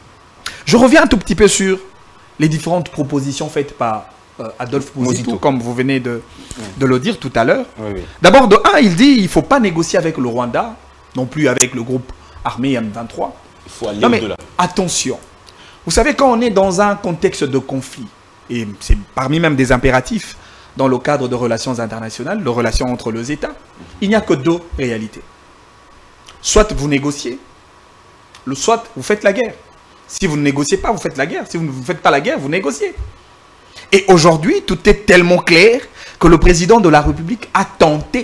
Je reviens un tout petit peu sur les différentes propositions faites par Adolphe Muzito, comme vous venez de, de le dire tout à l'heure. Oui, oui. D'abord, de un, il dit qu'il ne faut pas négocier avec le Rwanda, non plus avec le groupe armé M vingt-trois. Il faut aller non, mais au-delà. Attention. Vous savez, quand on est dans un contexte de conflit, et c'est parmi même des impératifs dans le cadre de relations internationales, de relations entre les États, il n'y a que deux réalités. Soit vous négociez, soit vous faites la guerre. Si vous ne négociez pas, vous faites la guerre. Si vous ne faites pas la guerre, vous négociez. Et aujourd'hui, tout est tellement clair que le président de la République a tenté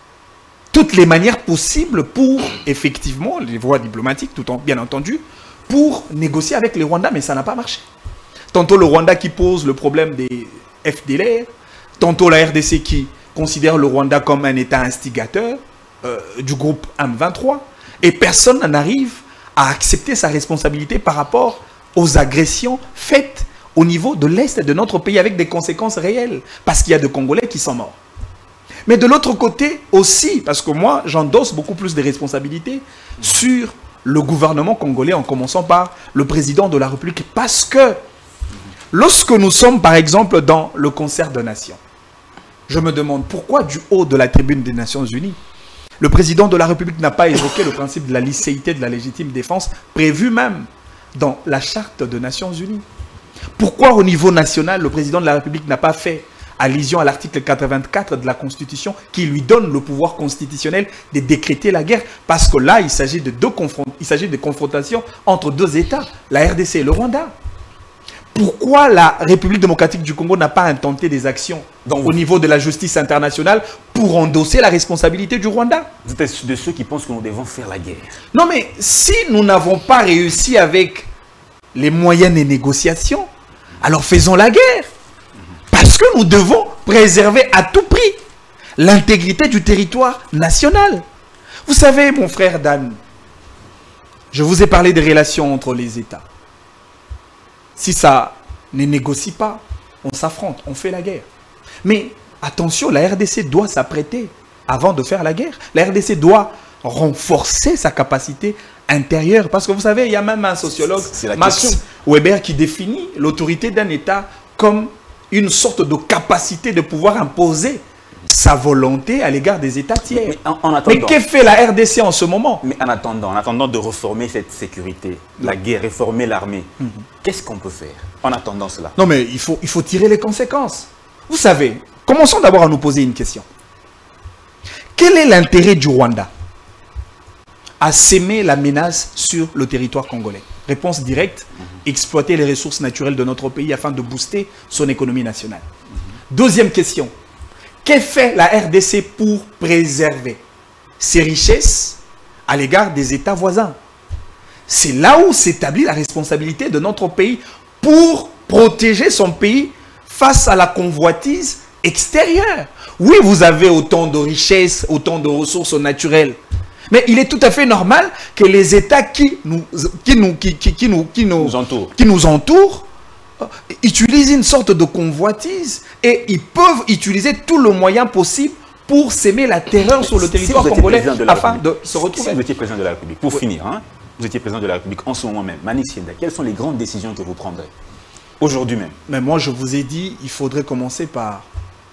toutes les manières possibles pour, effectivement, les voies diplomatiques, tout en, bien entendu, pour négocier avec le Rwanda, mais ça n'a pas marché. Tantôt le Rwanda qui pose le problème des F D L R, tantôt la R D C qui considère le Rwanda comme un État instigateur euh, du groupe M vingt-trois, et personne n'arrive à accepter sa responsabilité par rapport aux agressions faites au niveau de l'Est de notre pays avec des conséquences réelles, parce qu'il y a des Congolais qui sont morts. Mais de l'autre côté aussi, parce que moi j'endosse beaucoup plus de responsabilités sur le gouvernement congolais, en commençant par le président de la République, parce que lorsque nous sommes par exemple dans le concert de nations, je me demande pourquoi du haut de la tribune des Nations Unies, le président de la République n'a pas évoqué le principe de la licéité de la légitime défense, prévu même dans la charte des Nations Unies. Pourquoi au niveau national, le président de la République n'a pas fait allusion à l'article quatre-vingt-quatre de la Constitution qui lui donne le pouvoir constitutionnel de décréter la guerre? Parce que là, il s'agit de deux confront- il s'agit de confrontations entre deux États, la R D C et le Rwanda. Pourquoi la République démocratique du Congo n'a pas intenté des actions donc, au niveau de la justice internationale pour endosser la responsabilité du Rwanda? Vous êtes de ceux qui pensent que nous devons faire la guerre. Non, mais si nous n'avons pas réussi avec les moyens des négociations, alors faisons la guerre. Parce que nous devons préserver à tout prix l'intégrité du territoire national. Vous savez, mon frère Dan, je vous ai parlé des relations entre les États. Si ça ne négocie pas, on s'affronte, on fait la guerre. Mais attention, la R D C doit s'apprêter avant de faire la guerre. La R D C doit renforcer sa capacité intérieure. Parce que vous savez, il y a même un sociologue, Max question. Weber, qui définit l'autorité d'un État comme une sorte de capacité de pouvoir imposer sa volonté à l'égard des États tiers. Mais, en, en attendant, mais qu'est-ce fait la R D C en ce moment? Mais en attendant, en attendant de reformer cette sécurité, la guerre, réformer l'armée, mm-hmm. qu'est-ce qu'on peut faire en attendant cela? Non, mais il faut, il faut tirer les conséquences. Vous savez, commençons d'abord à nous poser une question. Quel est l'intérêt du Rwanda à s'aimer la menace sur le territoire congolais? Réponse directe, mm-hmm. exploiter les ressources naturelles de notre pays afin de booster son économie nationale. Mm-hmm. Deuxième question. Qu'est fait la R D C pour préserver ses richesses à l'égard des États voisins? C'est là où s'établit la responsabilité de notre pays pour protéger son pays face à la convoitise extérieure. Oui, vous avez autant de richesses, autant de ressources naturelles. Mais il est tout à fait normal que les États qui nous, qui nous, qui, qui, qui nous, qui nous, nous entourent, qui nous entourent utilisent une sorte de convoitise et ils peuvent utiliser tout le moyen possible pour s'aimer la terreur sur le territoire si congolais afin de se retrouver. Si vous étiez président de la République, pour oui. finir, hein, vous étiez président de la République en ce moment même, Mani Sienda, quelles sont les grandes décisions que vous prendrez aujourd'hui même? Mais moi, je vous ai dit, il faudrait commencer par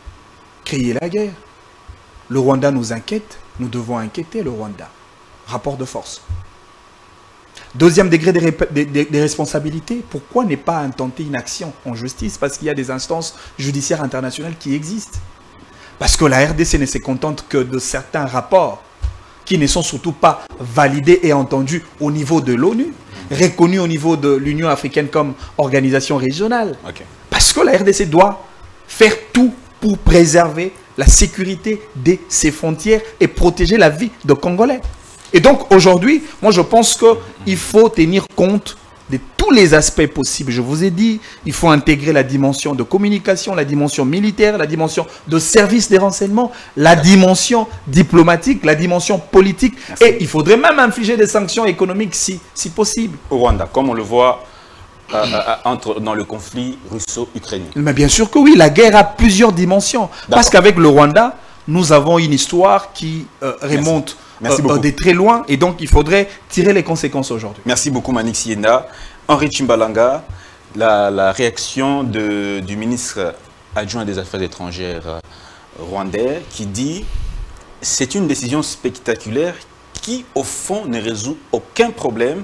créer la guerre. Le Rwanda nous inquiète, nous devons inquiéter le Rwanda. Rapport de force. Deuxième degré des, des, des, des responsabilités, pourquoi ne pas intenter une action en justice? Parce qu'il y a des instances judiciaires internationales qui existent. Parce que la R D C ne se contente que de certains rapports qui ne sont surtout pas validés et entendus au niveau de l'ONU, reconnus au niveau de l'Union africaine comme organisation régionale. Okay. Parce que la R D C doit faire tout pour préserver la sécurité de ses frontières et protéger la vie des Congolais. Et donc aujourd'hui, moi je pense qu'il faut tenir compte de tous les aspects possibles. Je vous ai dit, il faut intégrer la dimension de communication, la dimension militaire, la dimension de service des renseignements, la dimension diplomatique, la dimension politique. Merci. Et il faudrait même infliger des sanctions économiques si, si possible. Au Rwanda, comme on le voit euh, euh, entre, dans le conflit russo-ukrainien. Mais bien sûr que oui, la guerre a plusieurs dimensions. Parce qu'avec le Rwanda, nous avons une histoire qui euh, remonte... Merci. Merci beaucoup. Euh, de très loin, et donc il faudrait tirer les conséquences aujourd'hui. Merci beaucoup Mani Sienda. Henri Tshimbalanga, la, la réaction de, du ministre adjoint des Affaires étrangères rwandais qui dit c'est une décision spectaculaire qui au fond ne résout aucun problème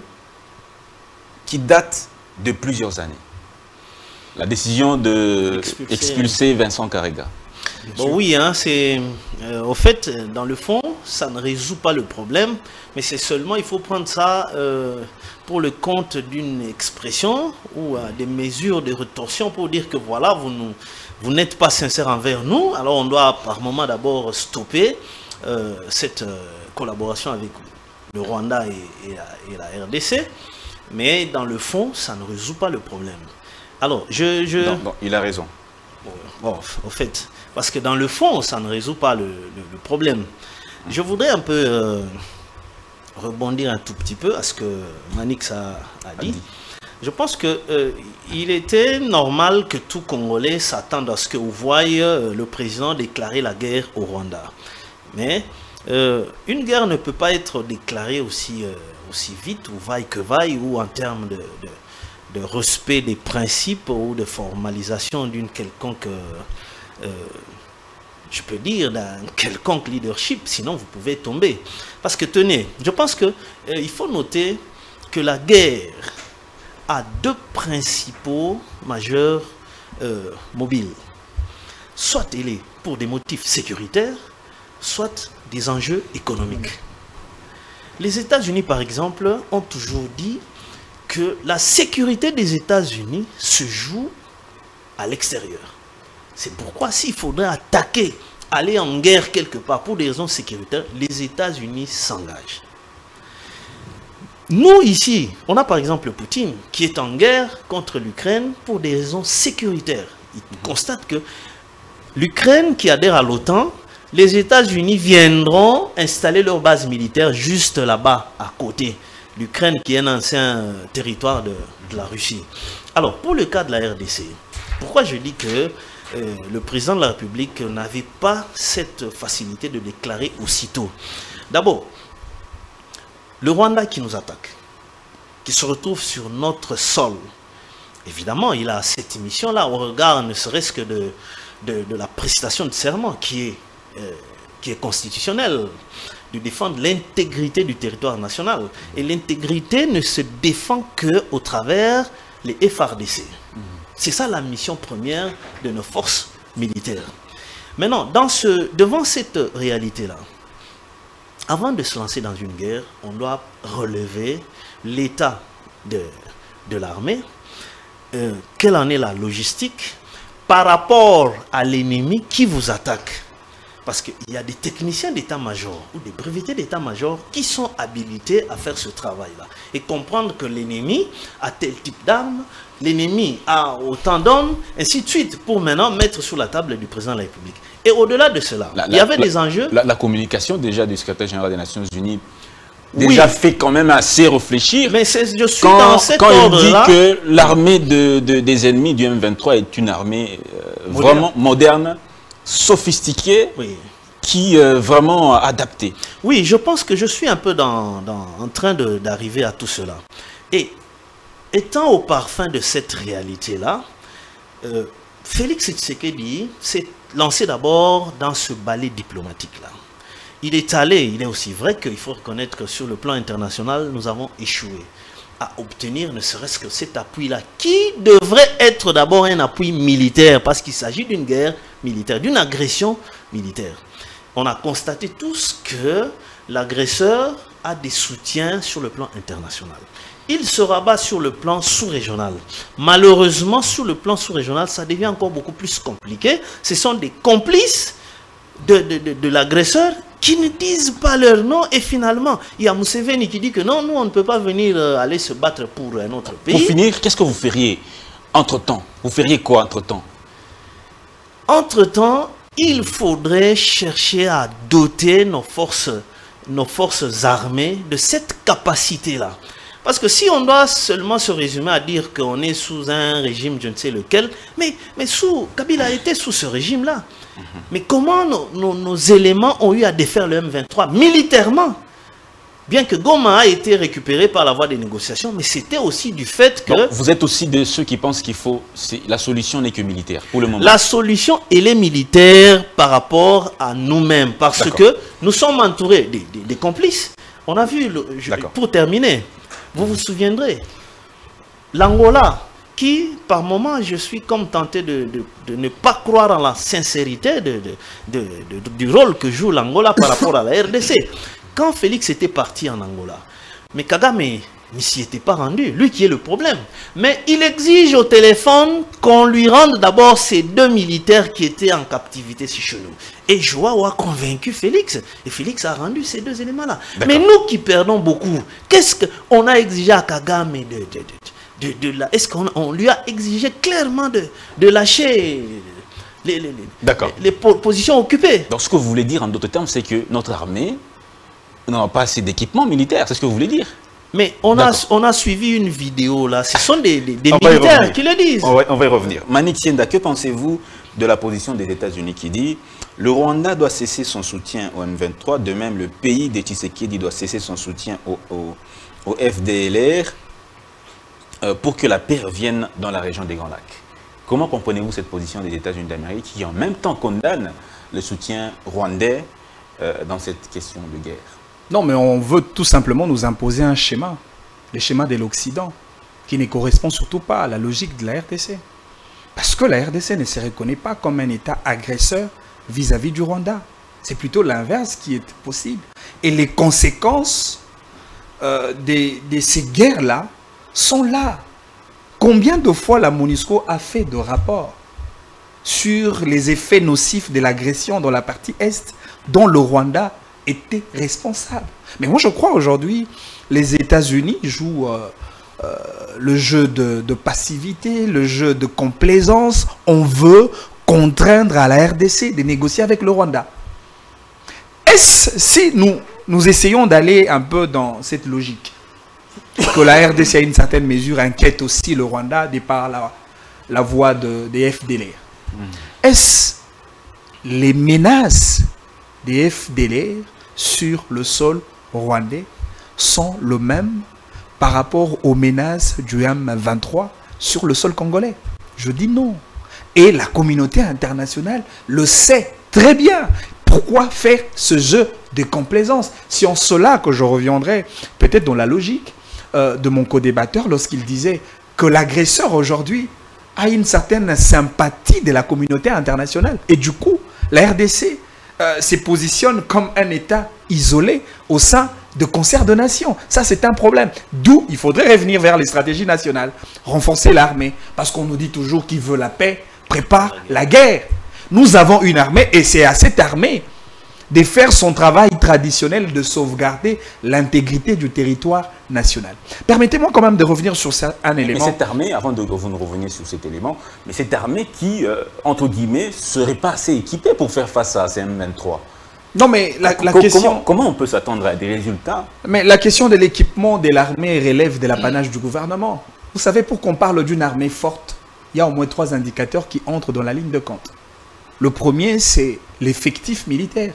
qui date de plusieurs années. La décision de expulser, expulser Vincent Karega. Bon, oui, hein, c'est euh, au fait, dans le fond, ça ne résout pas le problème, mais c'est seulement, il faut prendre ça euh, pour le compte d'une expression ou euh, des mesures de rétorsion pour dire que voilà, vous, nous, vous n'êtes pas sincère envers nous, alors on doit par moment d'abord stopper euh, cette euh, collaboration avec le Rwanda et, et, la, et la R D C. Mais dans le fond, ça ne résout pas le problème. Alors, je... je... Non, non, il a raison. Bon, au fait, parce que dans le fond, ça ne résout pas le, le, le problème. Je voudrais un peu euh, rebondir un tout petit peu à ce que Manix a, a dit. Je pense qu'il euh, était normal que tout Congolais s'attende à ce que vous voyez euh, le président déclarer la guerre au Rwanda. Mais euh, une guerre ne peut pas être déclarée aussi, euh, aussi vite, ou vaille que vaille, ou en termes de, de, de respect des principes ou de formalisation d'une quelconque, euh, euh, je peux dire, d'un quelconque leadership, sinon vous pouvez tomber. Parce que tenez, je pense qu'il euh, faut noter que la guerre a deux principaux majeurs euh, mobiles. Soit elle est pour des motifs sécuritaires, soit des enjeux économiques. Les États-Unis, par exemple, ont toujours dit que la sécurité des États-Unis se joue à l'extérieur. C'est pourquoi s'il faudrait attaquer, aller en guerre quelque part pour des raisons sécuritaires, les États-Unis s'engagent. Nous, ici, on a par exemple Poutine qui est en guerre contre l'Ukraine pour des raisons sécuritaires. Il constate que l'Ukraine qui adhère à l'OTAN, les États-Unis viendront installer leur base militaire juste là-bas, à côté. L'Ukraine qui est un ancien territoire de, de la Russie. Alors, pour le cas de la R D C, pourquoi je dis que euh, le président de la République n'avait pas cette facilité de déclarer aussitôt? D'abord, le Rwanda qui nous attaque, qui se retrouve sur notre sol, évidemment, il a cette mission-là au regard ne serait-ce que de, de, de la prestation de serment qui est, euh, qui est constitutionnelle, de défendre l'intégrité du territoire national. Et l'intégrité ne se défend qu'au travers les F A R D C. C'est ça la mission première de nos forces militaires. Maintenant, dans ce, devant cette réalité-là, avant de se lancer dans une guerre, on doit relever l'état de, de l'armée, euh, quelle en est la logistique par rapport à l'ennemi qui vous attaque. Parce qu'il y a des techniciens d'état-major ou des brevetés d'état-major qui sont habilités à faire ce travail-là. Et comprendre que l'ennemi a tel type d'arme, l'ennemi a autant d'hommes, ainsi de suite, pour maintenant mettre sur la table du président de la République. Et au-delà de cela, la, il y avait la, des enjeux. La, la communication déjà du secrétaire général des Nations Unies déjà oui. fait quand même assez réfléchir. Mais je suis quand, dans cet quand ordre il dit là, que l'armée de, de, des ennemis du M vingt-trois est une armée euh, moderne. vraiment moderne, sophistiquée, oui. qui est euh, vraiment adaptée. Oui, je pense que je suis un peu dans, dans, en train d'arriver à tout cela. Et étant au parfum de cette réalité-là, euh, Félix Tshisekedi s'est lancé d'abord dans ce ballet diplomatique-là. Il est allé, il est aussi vrai qu'il faut reconnaître que sur le plan international, nous avons échoué à obtenir ne serait-ce que cet appui-là, qui devrait être d'abord un appui militaire, parce qu'il s'agit d'une guerre militaire, d'une agression militaire. On a constaté tous que l'agresseur a des soutiens sur le plan international. Il se rabat sur le plan sous-régional. Malheureusement, sur le plan sous-régional, ça devient encore beaucoup plus compliqué. Ce sont des complices de, de, de, de l'agresseur qui ne disent pas leur nom. Et finalement, il y a Museveni qui dit que non, nous, on ne peut pas venir euh, aller se battre pour un autre pays. Pour finir, qu'est-ce que vous feriez entre-temps? Vous feriez quoi entre-temps? Entre-temps, il faudrait chercher à doter nos forces, nos forces armées de cette capacité-là. Parce que si on doit seulement se résumer à dire qu'on est sous un régime, je ne sais lequel, mais, mais sous, Kabila était sous ce régime-là. Mm-hmm. Mais comment nos, nos, nos éléments ont eu à défaire le M vingt-trois militairement? Bien que Goma a été récupéré par la voie des négociations, mais c'était aussi du fait que... Donc, vous êtes aussi de ceux qui pensent qu'il faut... La solution n'est que militaire, pour le moment. La solution, elle est militaire par rapport à nous-mêmes, parce que nous sommes entourés des, des, des complices. On a vu, le, je, pour terminer, vous vous souviendrez, l'Angola, qui par moment, je suis comme tenté de, de, de ne pas croire en la sincérité de, de, de, de, du rôle que joue l'Angola par rapport à la R D C. Quand Félix était parti en Angola, Mais Kagame ne s'y était pas rendu, lui qui est le problème. Mais il exige au téléphone qu'on lui rende d'abord ces deux militaires qui étaient en captivité chez nous. Et Joao a convaincu Félix. Et Félix a rendu ces deux éléments-là. Mais nous qui perdons beaucoup, qu'est-ce qu'on a exigé à Kagame de, de, de, de, de la... Est-ce qu'on on lui a exigé clairement de, de lâcher les, les, les, les positions occupées? Donc ce que vous voulez dire en d'autres termes, c'est que notre armée n'a pas assez d'équipement militaire. C'est ce que vous voulez dire? Mais on a, on a suivi une vidéo là, ce sont des, des, des militaires qui le disent. On va, on va y revenir. Manik Tienda, que pensez-vous de la position des États-Unis qui dit le Rwanda doit cesser son soutien au M vingt-trois, de même le pays de Tshisekedi doit cesser son soutien au, au, au F D L R euh, pour que la paix revienne dans la région des Grands Lacs. Comment comprenez-vous cette position des États-Unis d'Amérique qui en même temps condamne le soutien rwandais euh, dans cette question de guerre? Non, mais on veut tout simplement nous imposer un schéma, le schéma de l'Occident, qui ne correspond surtout pas à la logique de la R D C. Parce que la R D C ne se reconnaît pas comme un État agresseur vis-à-vis du Rwanda. C'est plutôt l'inverse qui est possible. Et les conséquences euh, de, de ces guerres-là sont là. Combien de fois la MONUSCO a fait de rapports sur les effets nocifs de l'agression dans la partie Est, dont le Rwanda était responsable. Mais moi je crois aujourd'hui les États-Unis jouent euh, euh, le jeu de, de passivité, le jeu de complaisance. On veut contraindre à la R D C de négocier avec le Rwanda. Est-ce si nous, nous essayons d'aller un peu dans cette logique que la R D C à une certaine mesure inquiète aussi le Rwanda de par la, la voix de, des F D L R. Mmh. Est-ce les menaces des F D L R sur le sol rwandais sont le même par rapport aux menaces du M vingt-trois sur le sol congolais? Je dis non. Et la communauté internationale le sait très bien. Pourquoi faire ce jeu de complaisance? C'est en cela que je reviendrai peut-être dans la logique euh, de mon co-débatteur lorsqu'il disait que l'agresseur aujourd'hui a une certaine sympathie de la communauté internationale. Et du coup, la R D C Euh, se positionne comme un État isolé au sein de concerts de nations. Ça, c'est un problème. D'où il faudrait revenir vers les stratégies nationales. Renforcer l'armée. Parce qu'on nous dit toujours qu'il veut la paix, prépare la guerre. Nous avons une armée et c'est à cette armée de faire son travail traditionnel de sauvegarder l'intégrité du territoire national. Permettez-moi quand même de revenir sur ça, un élément. Mais cette armée, avant de vous nous reveniez sur cet élément, mais cette armée qui, euh, entre guillemets, serait pas assez équipée pour faire face à ces M vingt-trois. Non, mais la, la comment, question... Comment on peut s'attendre à des résultats? Mais la question de l'équipement de l'armée relève de l'apanage du gouvernement. Vous savez, pour qu'on parle d'une armée forte, il y a au moins trois indicateurs qui entrent dans la ligne de compte. Le premier, c'est l'effectif militaire.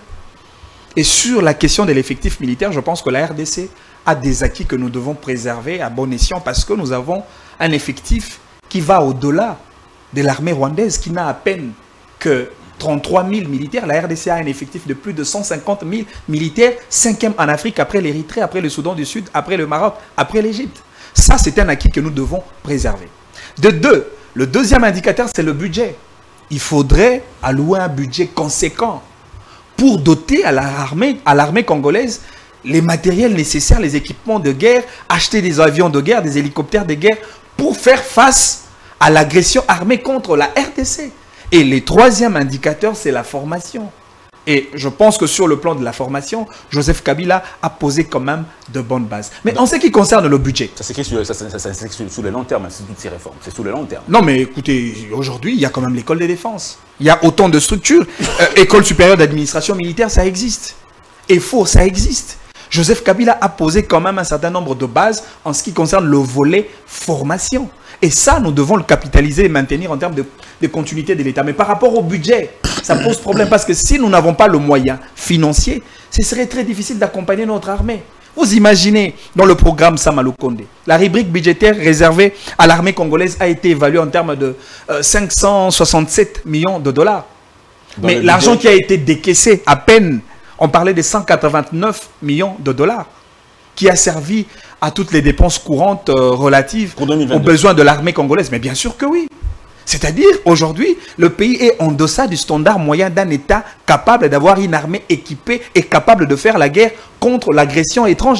Et sur la question de l'effectif militaire, je pense que la R D C a des acquis que nous devons préserver à bon escient parce que nous avons un effectif qui va au-delà de l'armée rwandaise qui n'a à peine que trente-trois mille militaires. La R D C a un effectif de plus de cent cinquante mille militaires, cinquième en Afrique après l'Érythrée, après le Soudan du Sud, après le Maroc, après l'Égypte. Ça, c'est un acquis que nous devons préserver. De deux, le deuxième indicateur, c'est le budget. Il faudrait allouer un budget conséquent pour doter à l'armée, à l'armée congolaise les matériels nécessaires, les équipements de guerre, acheter des avions de guerre, des hélicoptères de guerre pour faire face à l'agression armée contre la R D C. Et le troisième indicateur, c'est la formation. Et je pense que sur le plan de la formation, Joseph Kabila a posé quand même de bonnes bases. Mais en ce qui concerne le budget... Ça s'écrit sur, sur le long terme, c'est toutes ces réformes, c'est sous le long terme. Non mais écoutez, aujourd'hui, il y a quand même l'école de défense. Il y a autant de structures. Euh, école supérieure d'administration militaire, ça existe. E F O, ça existe. Joseph Kabila a posé quand même un certain nombre de bases en ce qui concerne le volet formation. Et ça, nous devons le capitaliser et maintenir en termes de, de continuité de l'État. Mais par rapport au budget, ça pose problème parce que si nous n'avons pas le moyen financier, ce serait très difficile d'accompagner notre armée. Vous imaginez, dans le programme Samalou Kondé, la rubrique budgétaire réservée à l'armée congolaise a été évaluée en termes de euh, cinq cent soixante-sept millions de dollars. Dans Mais l'argent qui a été décaissé, à peine, on parlait de cent quatre-vingt-neuf millions de dollars, qui a servi à toutes les dépenses courantes euh, relatives aux besoins de l'armée congolaise. Mais bien sûr que oui. C'est-à-dire, aujourd'hui, le pays est en deçà du standard moyen d'un État capable d'avoir une armée équipée et capable de faire la guerre contre l'agression étrangère.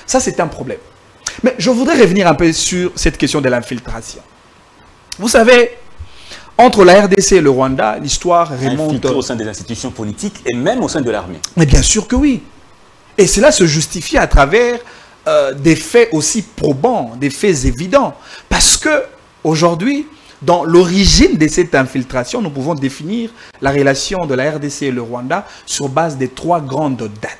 Ça, c'est un problème. Mais je voudrais revenir un peu sur cette question de l'infiltration. Vous savez, entre la R D C et le Rwanda, l'histoire remonte... Infiltré au sein des institutions politiques et même au sein de l'armée. Mais bien sûr que oui. Et cela se justifie à travers euh, des faits aussi probants, des faits évidents. Parce que aujourd'hui, dans l'origine de cette infiltration, nous pouvons définir la relation de la R D C et le Rwanda sur base de trois grandes dates.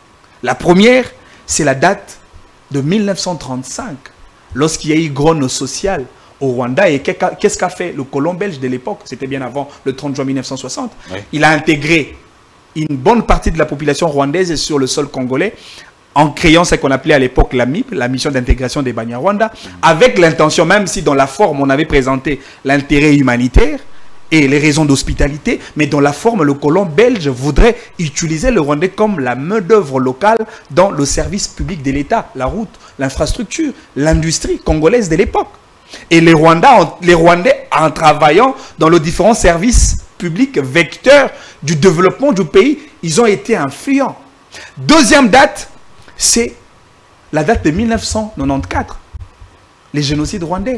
La première, c'est la date de mille neuf cent trente-cinq, lorsqu'il y a eu grogne sociale au Rwanda. Et qu'est-ce qu'a fait le colon belge de l'époque? C'était bien avant le trente juin mille neuf cent soixante. Oui. Il a intégré une bonne partie de la population rwandaise sur le sol congolais en créant ce qu'on appelait à l'époque la M I P, la mission d'intégration des Banyarwanda, mmh. avec l'intention, même si dans la forme on avait présenté l'intérêt humanitaire et les raisons d'hospitalité, mais dans la forme, le colon belge voudrait utiliser le Rwandais comme la main-d'œuvre locale dans le service public de l'État, la route, l'infrastructure, l'industrie congolaise de l'époque. Et les Rwandais, les Rwandais, en travaillant dans les différents services publics vecteurs du développement du pays, ils ont été influents. Deuxième date, c'est la date de mille neuf cent quatre-vingt-quatorze, les génocides rwandais,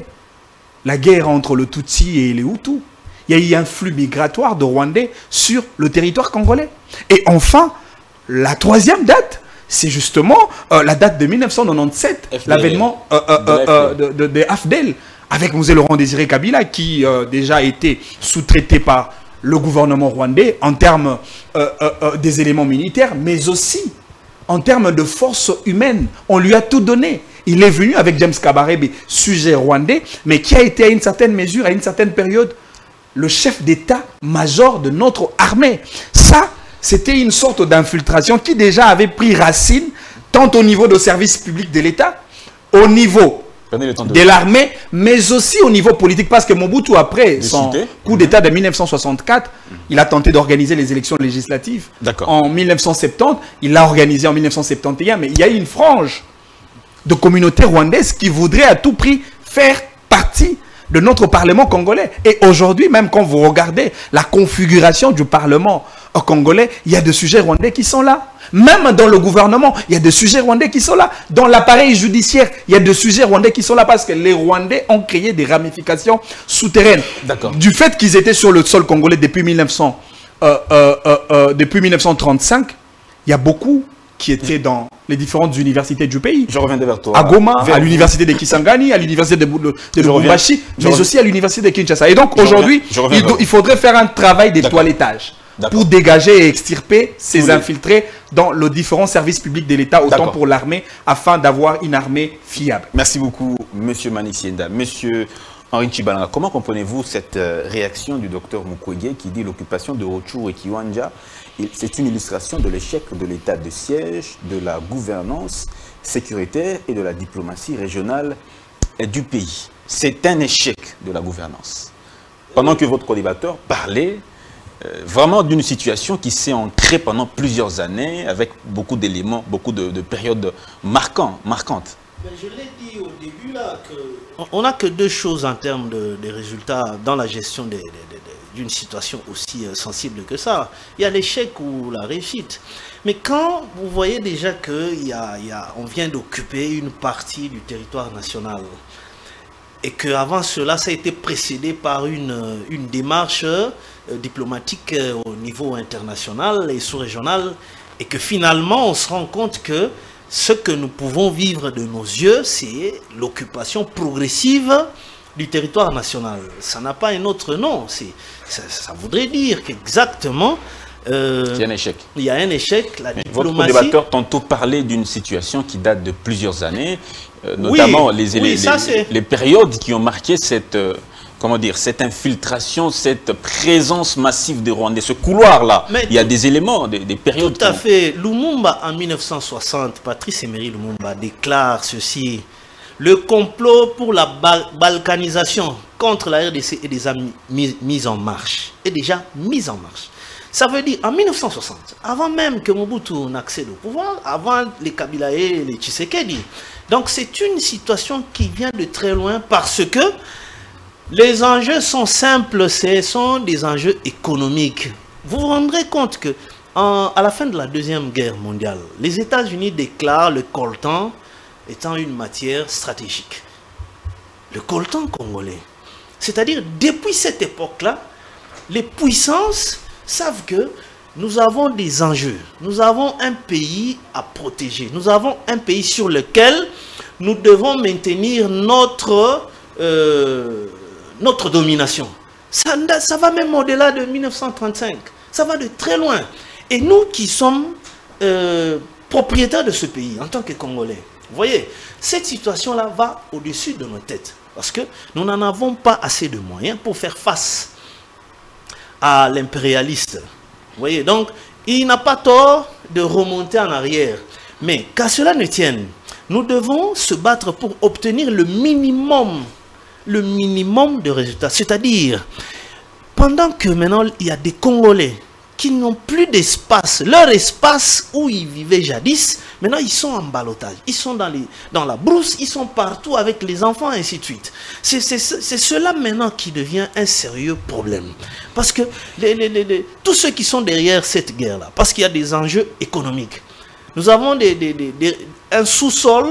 la guerre entre le Tutsi et les Hutus. Il y a eu un flux migratoire de Rwandais sur le territoire congolais. Et enfin, la troisième date, c'est justement euh, la date de mille neuf cent quatre-vingt-dix-sept, l'avènement euh, euh, euh, euh, de, de, de A F D E L, avec M. Laurent Désiré Kabila, qui euh, déjà été sous-traité par le gouvernement rwandais en termes euh, euh, euh, des éléments militaires, mais aussi en termes de force humaine. On lui a tout donné. Il est venu avec James Kabarebe, sujet rwandais, mais qui a été à une certaine mesure, à une certaine période, le chef d'état-major de notre armée. Ça, c'était une sorte d'infiltration qui déjà avait pris racine, tant au niveau des services publics de l'État, au niveau de, de l'armée, mais aussi au niveau politique. Parce que Mobutu, après son coup d'État de mille neuf cent soixante-quatre, mmh. il a tenté d'organiser les élections législatives. En mille neuf cent soixante-dix, il l'a organisé en mille neuf cent soixante et onze, mais il y a eu une frange de communauté rwandaise qui voudrait à tout prix faire partie de notre Parlement congolais. Et aujourd'hui, même quand vous regardez la configuration du Parlement congolais, il y a des sujets rwandais qui sont là. Même dans le gouvernement, il y a des sujets rwandais qui sont là. Dans l'appareil judiciaire, il y a des sujets rwandais qui sont là parce que les Rwandais ont créé des ramifications souterraines. Du fait qu'ils étaient sur le sol congolais depuis, mille neuf cents, euh, euh, euh, euh, depuis mille neuf cent trente-cinq, il y a beaucoup qui étaient dans les différentes universités du pays. Je reviendrai vers toi. À Goma, vers à l'université de Kisangani, à l'université de, de, de Lubumbashi, mais reviens. aussi à l'université de Kinshasa. Et donc aujourd'hui, il, il faudrait faire un travail de toilettage pour dégager et extirper ces infiltrés dans les différents services publics de l'État, autant pour l'armée, afin d'avoir une armée fiable. Merci beaucoup, Monsieur Manisienda. Monsieur Henri Chibalanga, comment comprenez-vous cette réaction du docteur Mukwege qui dit l'occupation de Rutshuru et Kiwanja, c'est une illustration de l'échec de l'état de siège, de la gouvernance sécuritaire et de la diplomatie régionale du pays. C'est un échec de la gouvernance. Pendant que votre collimateur parlait euh, vraiment d'une situation qui s'est ancrée pendant plusieurs années avec beaucoup d'éléments, beaucoup de, de périodes marquantes. marquantes. Mais je l'ai dit au début là qu'on n'a que deux choses en termes de, de résultats dans la gestion des, des, des d'une situation aussi euh, sensible que ça. Il y a l'échec ou la réussite. Mais quand vous voyez déjà qu'on y a, y a, vient d'occuper une partie du territoire national et qu'avant cela, ça a été précédé par une, une démarche euh, diplomatique euh, au niveau international et sous-régional, et que finalement, on se rend compte que ce que nous pouvons vivre de nos yeux, c'est l'occupation progressive du territoire national. Ça n'a pas un autre nom. Ça, ça voudrait dire qu'exactement... Euh, il y a un échec. Il y a un échec. La Mais diplomatie... Votre débatteur tantôt parlait d'une situation qui date de plusieurs années, euh, notamment oui, les, oui, les, ça, les, les périodes qui ont marqué cette... Euh, comment dire, cette infiltration, cette présence massive des Rwandais, ce couloir-là, il y a des éléments, des, des périodes... Tout à fait. Lumumba, en mille neuf cent soixante, Patrice Emery Lumumba déclare ceci: le complot pour la bal balkanisation contre la R D C est déjà mis, mis en marche. Est déjà mis en marche. Ça veut dire, en mille neuf cent soixante, avant même que Mobutu n'accède au pouvoir, avant les Kabila et les Tshisekedi. Donc c'est une situation qui vient de très loin parce que les enjeux sont simples, ce sont des enjeux économiques. Vous vous rendrez compte que en, à la fin de la Deuxième Guerre mondiale, les États-Unis déclarent le coltan étant une matière stratégique. Le coltan congolais. C'est-à-dire, depuis cette époque-là, les puissances savent que nous avons des enjeux. Nous avons un pays à protéger. Nous avons un pays sur lequel nous devons maintenir notre, euh, notre domination. Ça, ça va même au-delà de mille neuf cent trente-cinq. Ça va de très loin. Et nous qui sommes euh, propriétaires de ce pays, en tant que Congolais, vous voyez, cette situation-là va au-dessus de nos têtes. Parce que nous n'en avons pas assez de moyens pour faire face à l'impérialiste. Vous voyez, donc, il n'a pas tort de remonter en arrière. Mais qu'à cela ne tienne, nous devons se battre pour obtenir le minimum, le minimum de résultats. C'est-à-dire, pendant que maintenant, il y a des Congolais qui n'ont plus d'espace, leur espace où ils vivaient jadis, maintenant ils sont en ballottage, ils sont dans, les, dans la brousse, ils sont partout avec les enfants, et ainsi de suite. C'est cela maintenant qui devient un sérieux problème. Parce que les, les, les, les, tous ceux qui sont derrière cette guerre-là, parce qu'il y a des enjeux économiques, nous avons des, des, des, des, un sous-sol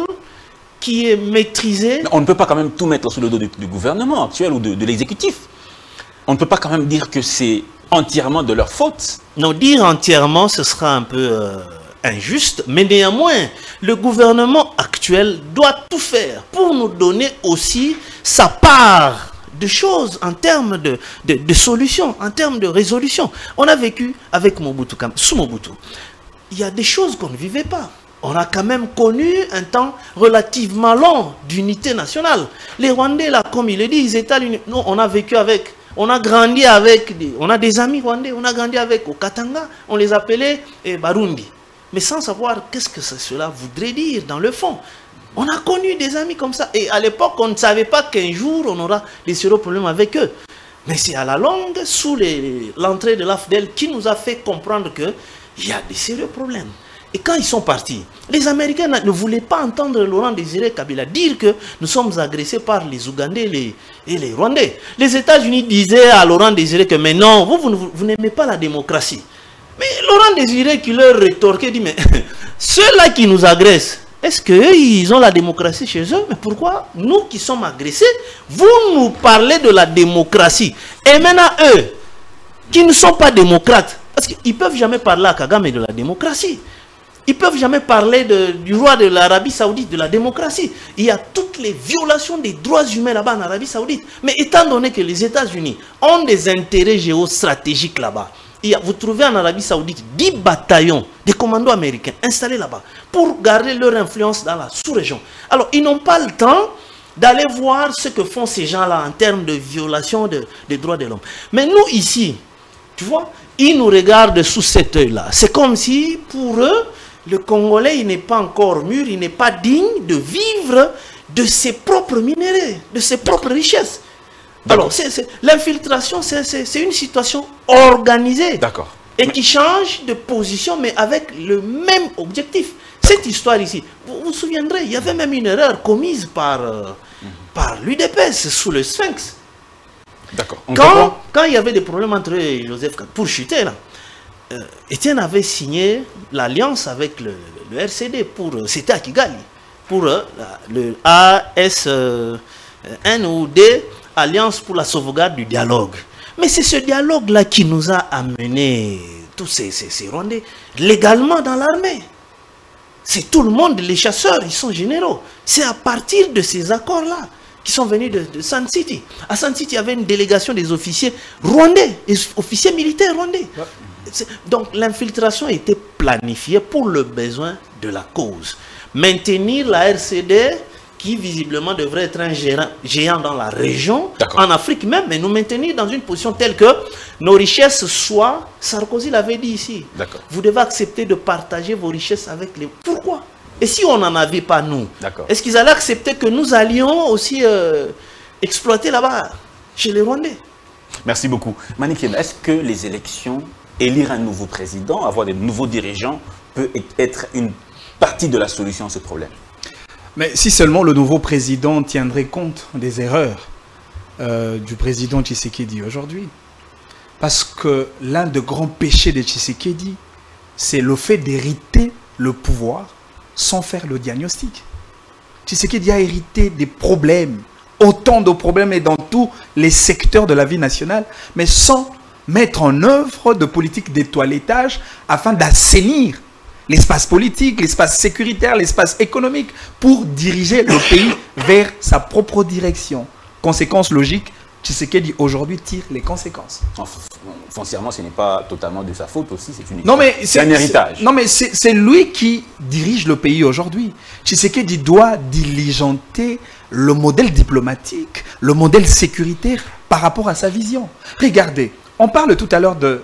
qui est maîtrisé. On ne peut pas quand même tout mettre sous le dos du, du gouvernement actuel ou de, de l'exécutif. On ne peut pas quand même dire que c'est entièrement de leur faute. Non, dire entièrement, ce sera un peu euh, injuste, mais néanmoins, le gouvernement actuel doit tout faire pour nous donner aussi sa part de choses en termes de, de, de solutions, en termes de résolution. On a vécu avec Mobutu, sous Mobutu. Il y a des choses qu'on ne vivait pas. On a quand même connu un temps relativement long d'unité nationale. Les Rwandais, là, comme il le dit, ils étaient l'unité. Nous, on a vécu avec... On a grandi avec, des, on a des amis rwandais, on a grandi avec au Katanga, on les appelait eh, Barundi. Mais sans savoir qu'est-ce que ça, cela voudrait dire dans le fond. On a connu des amis comme ça. Et à l'époque, on ne savait pas qu'un jour, on aura des sérieux problèmes avec eux. Mais c'est à la longue, sous l'entrée de l'A F D E L, qui nous a fait comprendre qu'il y a des sérieux problèmes. Et quand ils sont partis, les Américains ne voulaient pas entendre Laurent Désiré Kabila dire que nous sommes agressés par les Ougandais les, et les Rwandais. Les États-Unis disaient à Laurent Désiré que mais non, vous, vous, vous n'aimez pas la démocratie. Mais Laurent Désiré qui leur rétorquait, dit mais ceux-là qui nous agressent, est-ce qu'ils ont la démocratie chez eux? Mais pourquoi nous qui sommes agressés, vous nous parlez de la démocratie? Et maintenant eux, qui ne sont pas démocrates, parce qu'ils ne peuvent jamais parler à Kagame de la démocratie. Ils ne peuvent jamais parler de, du roi de l'Arabie Saoudite, de la démocratie. Il y a toutes les violations des droits humains là-bas en Arabie Saoudite. Mais étant donné que les États-Unis ont des intérêts géostratégiques là-bas, vous trouvez en Arabie Saoudite dix bataillons des commandos américains installés là-bas pour garder leur influence dans la sous-région. Alors, ils n'ont pas le temps d'aller voir ce que font ces gens-là en termes de violation de, des droits de l'homme. Mais nous, ici, tu vois, ils nous regardent sous cet œil-là. C'est comme si, pour eux, le Congolais, il n'est pas encore mûr, il n'est pas digne de vivre de ses propres minéraux, de ses propres richesses. Alors, l'infiltration, c'est une situation organisée. D'accord. Et mais... qui change de position, mais avec le même objectif. Cette histoire ici, vous vous souviendrez, il y avait même une erreur commise par, euh, mm-hmm. par l'U D P S sous le Sphinx. D'accord. Quand, quand il y avait des problèmes entre Joseph, pour chuter là, Euh, Étienne avait signé l'alliance avec le, le R C D pour, euh, c'était à Kigali, pour euh, la, le A S N ou D, Alliance pour la sauvegarde du dialogue. Mais c'est ce dialogue-là qui nous a amené tous ces, ces, ces Rwandais légalement dans l'armée. C'est tout le monde, les chasseurs, ils sont généraux. C'est à partir de ces accords-là qui sont venus de, de Sun City. À Sun City, il y avait une délégation des officiers rwandais, des officiers militaires rwandais. Ouais. Donc l'infiltration était planifiée pour le besoin de la cause. Maintenir la R C D, qui visiblement devrait être un géant, géant dans la région, en Afrique même, mais nous maintenir dans une position telle que nos richesses soient, Sarkozy l'avait dit ici, vous devez accepter de partager vos richesses avec les... Pourquoi? Et si on n'en avait pas nous, est-ce qu'ils allaient accepter que nous allions aussi euh, exploiter là-bas, chez les Rwandais? Merci beaucoup. Manikienne, est-ce que les élections, élire un nouveau président, avoir des nouveaux dirigeants, peut être une partie de la solution à ce problème? Mais si seulement le nouveau président tiendrait compte des erreurs euh, du président Tshisekedi aujourd'hui. Parce que l'un des grands péchés de Tshisekedi, c'est le fait d'hériter le pouvoir sans faire le diagnostic. Tshisekedi a hérité des problèmes, autant de problèmes et dans tous les secteurs de la vie nationale, mais sans mettre en œuvre de politiques d'étoilettage afin d'assainir l'espace politique, l'espace sécuritaire, l'espace économique pour diriger le pays vers sa propre direction. Conséquence logique, Tshisekedi aujourd'hui tire les conséquences. Foncièrement, ce n'est pas totalement de sa faute aussi, c'est une non, mais c'est un héritage. Non mais c'est lui qui dirige le pays aujourd'hui. Tshisekedi doit diligenter le modèle diplomatique, le modèle sécuritaire par rapport à sa vision. Regardez, on parle tout à l'heure de,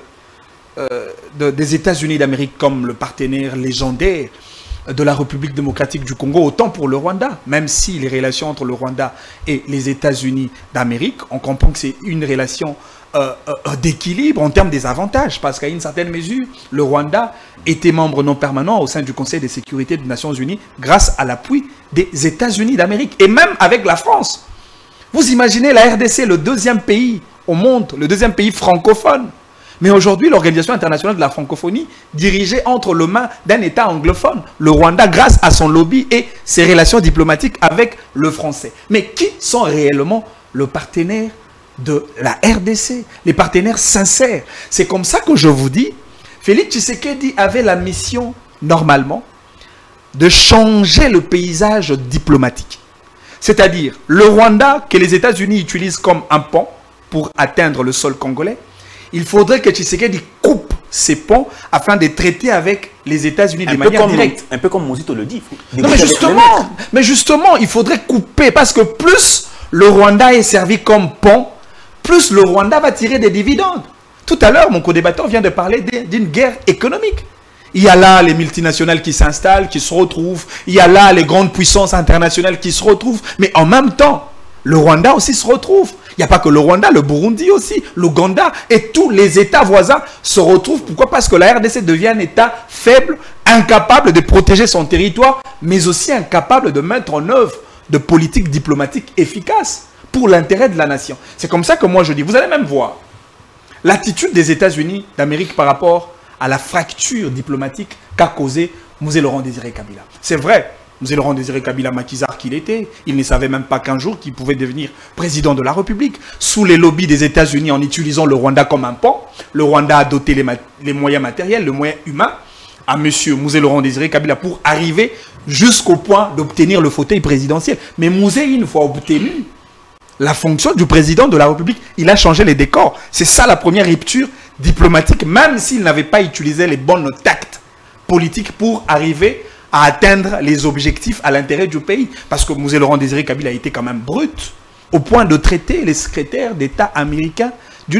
euh, de, des États-Unis d'Amérique comme le partenaire légendaire de la République démocratique du Congo, autant pour le Rwanda, même si les relations entre le Rwanda et les États-Unis d'Amérique, on comprend que c'est une relation euh, euh, d'équilibre en termes des avantages, parce qu'à une certaine mesure, le Rwanda était membre non permanent au sein du Conseil de sécurité des Nations Unies grâce à l'appui des États-Unis d'Amérique, et même avec la France. Vous imaginez la R D C, le deuxième pays au monde, le deuxième pays francophone. Mais aujourd'hui, l'Organisation internationale de la francophonie, dirigée entre les mains d'un État anglophone, le Rwanda, grâce à son lobby et ses relations diplomatiques avec le français. Mais qui sont réellement le partenaire de la R D C? Les partenaires sincères. C'est comme ça que je vous dis, Félix Tshisekedi avait la mission, normalement, de changer le paysage diplomatique. C'est-à-dire, le Rwanda, que les États-Unis utilisent comme un pont pour atteindre le sol congolais, il faudrait que Tshisekedi coupe ces ponts afin de traiter avec les États-Unis de manière comme, directe. Un peu comme Mozito le dit. Non, mais justement, mais justement, il faudrait couper parce que plus le Rwanda est servi comme pont, plus le Rwanda va tirer des dividendes. Tout à l'heure, mon co-débatteur vient de parler d'une guerre économique. Il y a là les multinationales qui s'installent, qui se retrouvent. Il y a là les grandes puissances internationales qui se retrouvent. Mais en même temps, le Rwanda aussi se retrouve. Il n'y a pas que le Rwanda, le Burundi aussi, l'Ouganda et tous les États voisins se retrouvent. Pourquoi? Parce que la R D C devient un État faible, incapable de protéger son territoire, mais aussi incapable de mettre en œuvre de politiques diplomatiques efficaces pour l'intérêt de la nation. C'est comme ça que moi je dis, vous allez même voir l'attitude des États-Unis d'Amérique par rapport à la fracture diplomatique qu'a causé Mzee Laurent Désiré Kabila. C'est vrai. Mzee Laurent Désiré Kabila maquisard qu'il était, il ne savait même pas qu'un jour qu'il pouvait devenir président de la République. Sous les lobbies des États-Unis, en utilisant le Rwanda comme un pont, le Rwanda a doté les, les moyens matériels, les moyens humains à M. Mzee Laurent Désiré Kabila pour arriver jusqu'au point d'obtenir le fauteuil présidentiel. Mais Mzee, une fois obtenu la fonction du président de la République, il a changé les décors. C'est ça la première rupture diplomatique, même s'il n'avait pas utilisé les bons tacts politiques pour arriver à atteindre les objectifs à l'intérêt du pays. Parce que Mzee Laurent Désiré Kabila a été quand même brut, au point de traiter les secrétaires d'État américains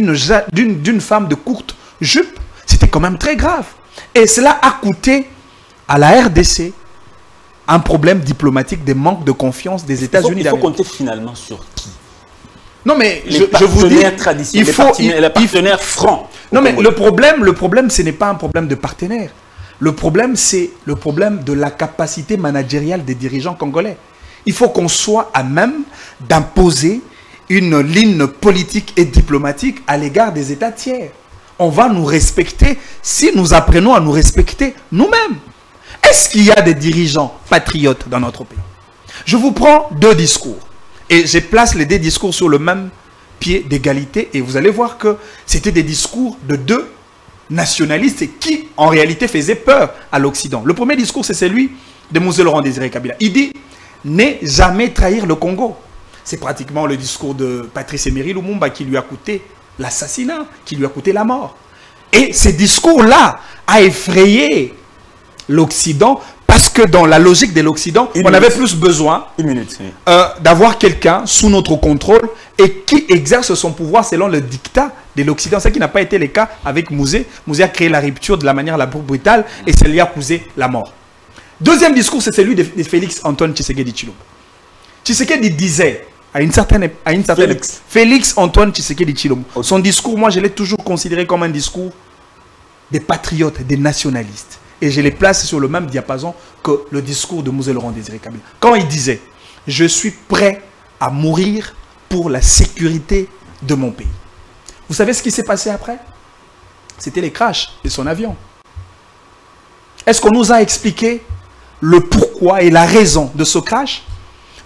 d'une femme de courte jupe. C'était quand même très grave. Et cela a coûté à la R D C un problème diplomatique, des manques de confiance des États-Unis d'Amérique. Il faut compter finalement sur qui? Non mais les je, je vous dis, il faut les partenaires francs. Non mais le problème, le problème, ce n'est pas un problème de partenaires. Le problème, c'est le problème de la capacité managériale des dirigeants congolais. Il faut qu'on soit à même d'imposer une ligne politique et diplomatique à l'égard des États tiers. On va nous respecter si nous apprenons à nous respecter nous-mêmes. Est-ce qu'il y a des dirigeants patriotes dans notre pays? Je vous prends deux discours. Et je place les deux discours sur le même pied d'égalité. Et vous allez voir que c'était des discours de deux nationalistes qui, en réalité, faisaient peur à l'Occident. Le premier discours, c'est celui de Mzee Laurent Désiré Kabila. Il dit « Ne jamais trahir le Congo ». C'est pratiquement le discours de Patrice Emery Lumumba qui lui a coûté l'assassinat, qui lui a coûté la mort. Et ce discours-là a effrayé l'Occident parce que dans la logique de l'Occident, on minute. avait plus besoin euh, d'avoir quelqu'un sous notre contrôle et qui exerce son pouvoir selon le dictat de l'Occident. Ce qui n'a pas été le cas avec Mzee. Mzee a créé la rupture de la manière la plus brutale et ça lui a causé la mort. Deuxième discours, c'est celui de, de Félix Antoine Tshisekedi Tshilombo. Tshisekedi disait à une certaine, à une certaine Félix. Félix Antoine Tshisekedi Tshilombo. Okay. Son discours, moi je l'ai toujours considéré comme un discours des patriotes, des nationalistes. Et je les place sur le même diapason que le discours de Mzee Laurent Désiré Kabila. Quand il disait « Je suis prêt à mourir pour la sécurité de mon pays ». Vous savez ce qui s'est passé après? C'était les crashs de son avion. Est-ce qu'on nous a expliqué le pourquoi et la raison de ce crash?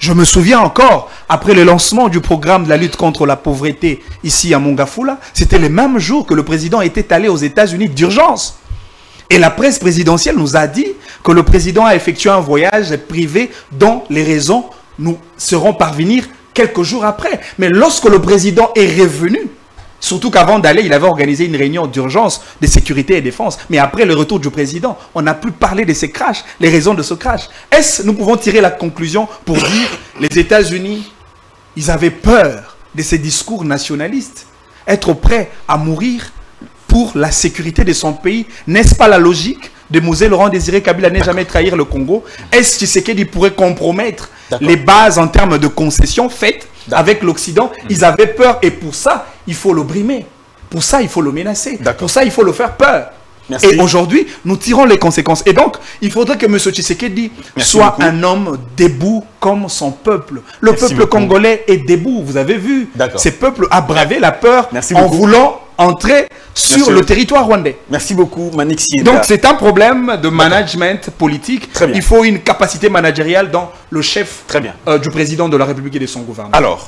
Je me souviens encore, après le lancement du programme de la lutte contre la pauvreté ici à Mongafula, c'était le même jour que le président était allé aux États-Unis d'urgence. Et la presse présidentielle nous a dit que le président a effectué un voyage privé dont les raisons nous seront parvenir quelques jours après. Mais lorsque le président est revenu, surtout qu'avant d'aller, il avait organisé une réunion d'urgence de sécurité et défense. Mais après le retour du président, on n'a plus parlé de ces crashs, les raisons de ce crash. Est-ce que nous pouvons tirer la conclusion pour dire les États-Unis, ils avaient peur de ces discours nationalistes, être prêts à mourir pour la sécurité de son pays? N'est-ce pas la logique de Mosé Laurent Désiré Kabila n'est jamais trahir le Congo? Est-ce que Tshisekedi pourrait compromettre les bases en termes de concessions faites avec l'Occident? Ils avaient peur et pour ça, il faut le brimer. Pour ça, il faut le menacer. Pour ça, il faut le faire peur. Merci. Et aujourd'hui, nous tirons les conséquences. Et donc, il faudrait que M. Tshisekedi Merci soit beaucoup. un homme debout comme son peuple. Le Merci peuple beaucoup. congolais est debout, vous avez vu. Ce peuple a bravé la peur Merci en beaucoup. voulant entrer sur Merci. le territoire rwandais. Merci beaucoup, Manik Sieda. Donc, c'est un problème de management politique. Très bien. Il faut une capacité managériale dans le chef Très bien. Euh, du président de la République et de son gouvernement. Alors,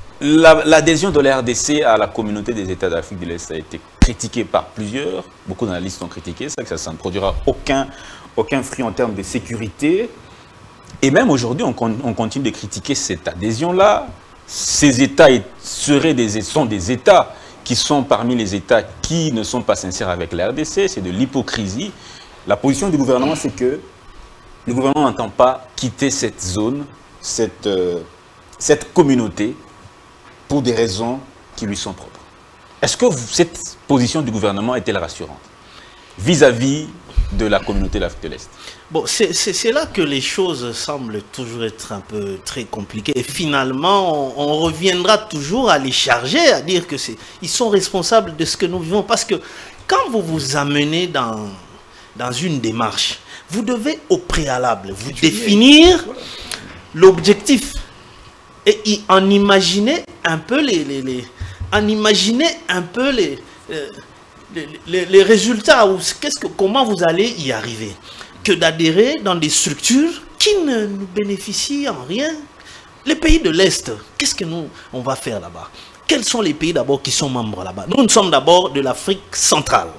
l'adhésion de la R D C à la communauté des États d'Afrique de l'Est a été critiquée par plusieurs. Beaucoup d'analystes ont critiqué ça, que ça ne produira aucun, aucun fruit en termes de sécurité. Et même aujourd'hui, on, on continue de critiquer cette adhésion-là. Ces États seraient des, sont des États qui sont parmi les États qui ne sont pas sincères avec la R D C. C'est de l'hypocrisie. La position du gouvernement, c'est que le gouvernement n'entend pas quitter cette zone, cette, euh, cette communauté, pour des raisons qui lui sont propres. Est-ce que vous, cette position du gouvernement est-elle rassurante vis-à-vis de la communauté de l'Afrique de l'Est? Bon, c'est là que les choses semblent toujours être un peu très compliquées. Et finalement, on, on reviendra toujours à les charger, à dire que c'est ils sont responsables de ce que nous vivons. Parce que quand vous vous amenez dans, dans une démarche, vous devez au préalable vous définir l'objectif. Et en imaginer un peu les, les, les en imaginer un peu les, les, les, les résultats ou qu'est-ce que comment vous allez y arriver, que d'adhérer dans des structures qui ne nous bénéficient en rien. Les pays de l'Est, qu'est-ce que nous on va faire là-bas? Quels sont les pays d'abord qui sont membres là-bas? Nous, nous sommes d'abord de l'Afrique centrale.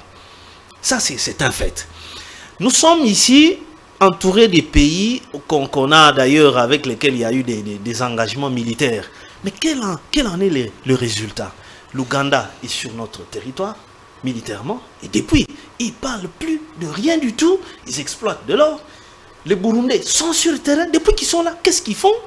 Ça, c'est un fait. Nous sommes ici entouré des pays qu'on qu'on a d'ailleurs avec lesquels il y a eu des, des, des engagements militaires. Mais quel en, quel en est le, le résultat? L'Ouganda est sur notre territoire, militairement, et depuis, ils ne parlent plus de rien du tout, ils exploitent de l'or. Les Burundais sont sur le terrain, depuis qu'ils sont là, qu'est-ce qu'ils font?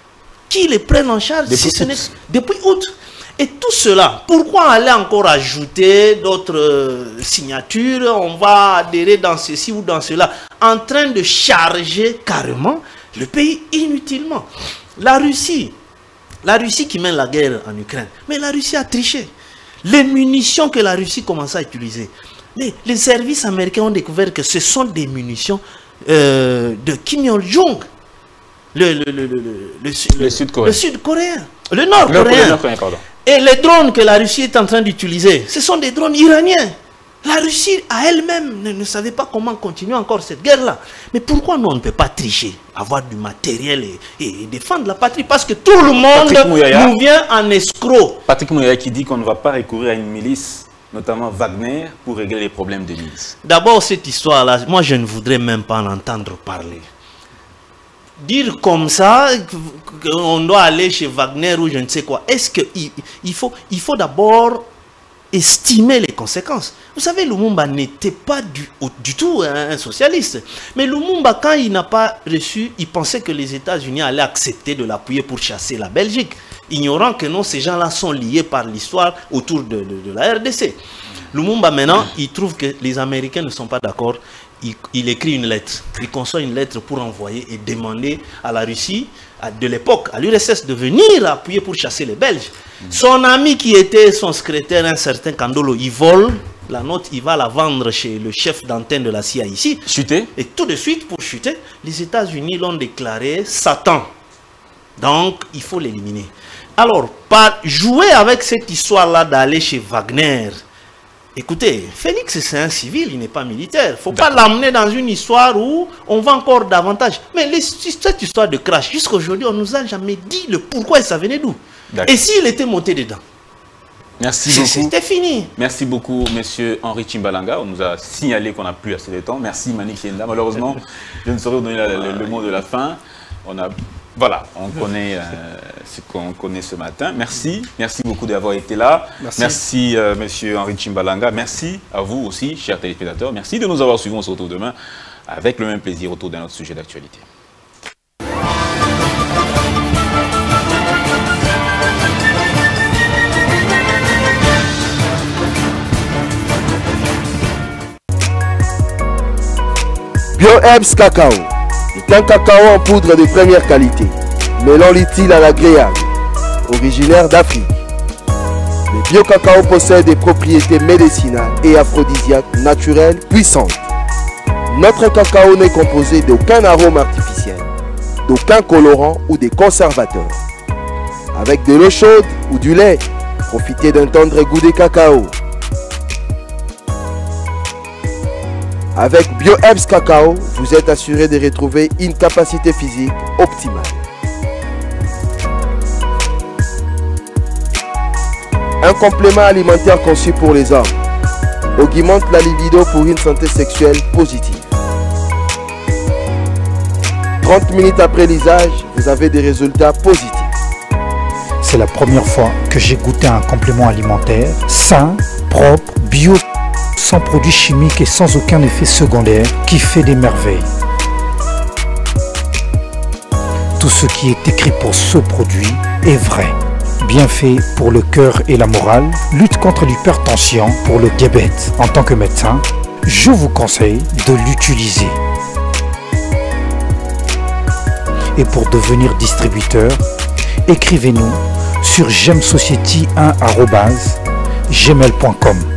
Qui les prennent en charge? Depuis si ce n'est depuis août. Et tout cela, pourquoi aller encore ajouter d'autres euh, signatures? On va adhérer dans ceci ou dans cela, en train de charger carrément le pays inutilement. La Russie, la Russie qui mène la guerre en Ukraine, mais la Russie a triché. Les munitions que la Russie commence à utiliser, les, les services américains ont découvert que ce sont des munitions euh, de Kim Jong-un, le, le, le, le, le, le, le Sud-Coréen, le, Sud le Nord-Coréen. Et les drones que la Russie est en train d'utiliser, ce sont des drones iraniens. La Russie, à elle-même, ne, ne savait pas comment continuer encore cette guerre-là. Mais pourquoi nous, on ne peut pas tricher, avoir du matériel et, et, et défendre la patrie? Parce que tout le monde Mouyaya, nous vient en escroc. Patrick Mouyaya qui dit qu'on ne va pas recourir à une milice, notamment Wagner, pour régler les problèmes de milice. D'abord, cette histoire-là, moi, je ne voudrais même pas en entendre parler. Dire comme ça, qu'on doit aller chez Wagner ou je ne sais quoi, est-ce qu'il il faut, il faut d'abord estimer les conséquences. Vous savez, Lumumba n'était pas du, du tout un, un socialiste. Mais Lumumba, quand il n'a pas reçu, il pensait que les États-Unis allaient accepter de l'appuyer pour chasser la Belgique, ignorant que non, ces gens-là sont liés par l'histoire autour de, de, de la R D C. Lumumba, maintenant, il trouve que les Américains ne sont pas d'accord. Il, il écrit une lettre, il conçoit une lettre pour envoyer et demander à la Russie à, de l'époque, à l'U R S S, de venir appuyer pour chasser les Belges. Mmh. Son ami qui était son secrétaire, un certain Kandolo, il vole la note, il va la vendre chez le chef d'antenne de la C I A ici. Chuter. Et tout de suite, pour chuter, les États-Unis l'ont déclaré Satan. Donc, il faut l'éliminer. Alors, par jouer avec cette histoire-là d'aller chez Wagner, Écoutez, Félix, c'est un civil, il n'est pas militaire. Il ne faut pas l'amener dans une histoire où on va encore davantage. Mais les, cette histoire de crash, jusqu'à aujourd'hui, on ne nous a jamais dit le pourquoi ça venait d'où. Et s'il était monté dedans? Merci beaucoup. C'était fini. Merci beaucoup, monsieur Henri Chimbalanga. On nous a signalé qu'on n'a plus assez de temps. Merci, Mani Kenda. Malheureusement, je ne saurais vous donner la, le, le mot de la fin. On a, voilà, on connaît euh, ce qu'on connaît ce matin. Merci. Merci beaucoup d'avoir été là. Merci, Merci euh, monsieur Henri Chimbalanga. Merci à vous aussi, chers téléspectateurs. Merci de nous avoir suivis. On se retrouve demain avec le même plaisir autour d'un autre sujet d'actualité. BioHerbs Cacao est un cacao en poudre de première qualité, mêlant l'utile à l'agréable, originaire d'Afrique. Le bio-cacao possède des propriétés médicinales et aphrodisiaques naturelles puissantes. Notre cacao n'est composé d'aucun arôme artificiel, d'aucun colorant ou des conservateurs. Avec de l'eau chaude ou du lait, profitez d'un tendre goût de cacao. Avec BioHerbs Cacao, vous êtes assuré de retrouver une capacité physique optimale. Un complément alimentaire conçu pour les hommes augmente la libido pour une santé sexuelle positive. trente minutes après l'usage, vous avez des résultats positifs. C'est la première fois que j'ai goûté un complément alimentaire sain, propre, bio, sans produits chimiques et sans aucun effet secondaire qui fait des merveilles. Tout ce qui est écrit pour ce produit est vrai. Bienfait pour le cœur et la morale, lutte contre l'hypertension, pour le diabète. En tant que médecin, je vous conseille de l'utiliser. Et pour devenir distributeur, écrivez-nous sur gemsociety un arobase gmail point com.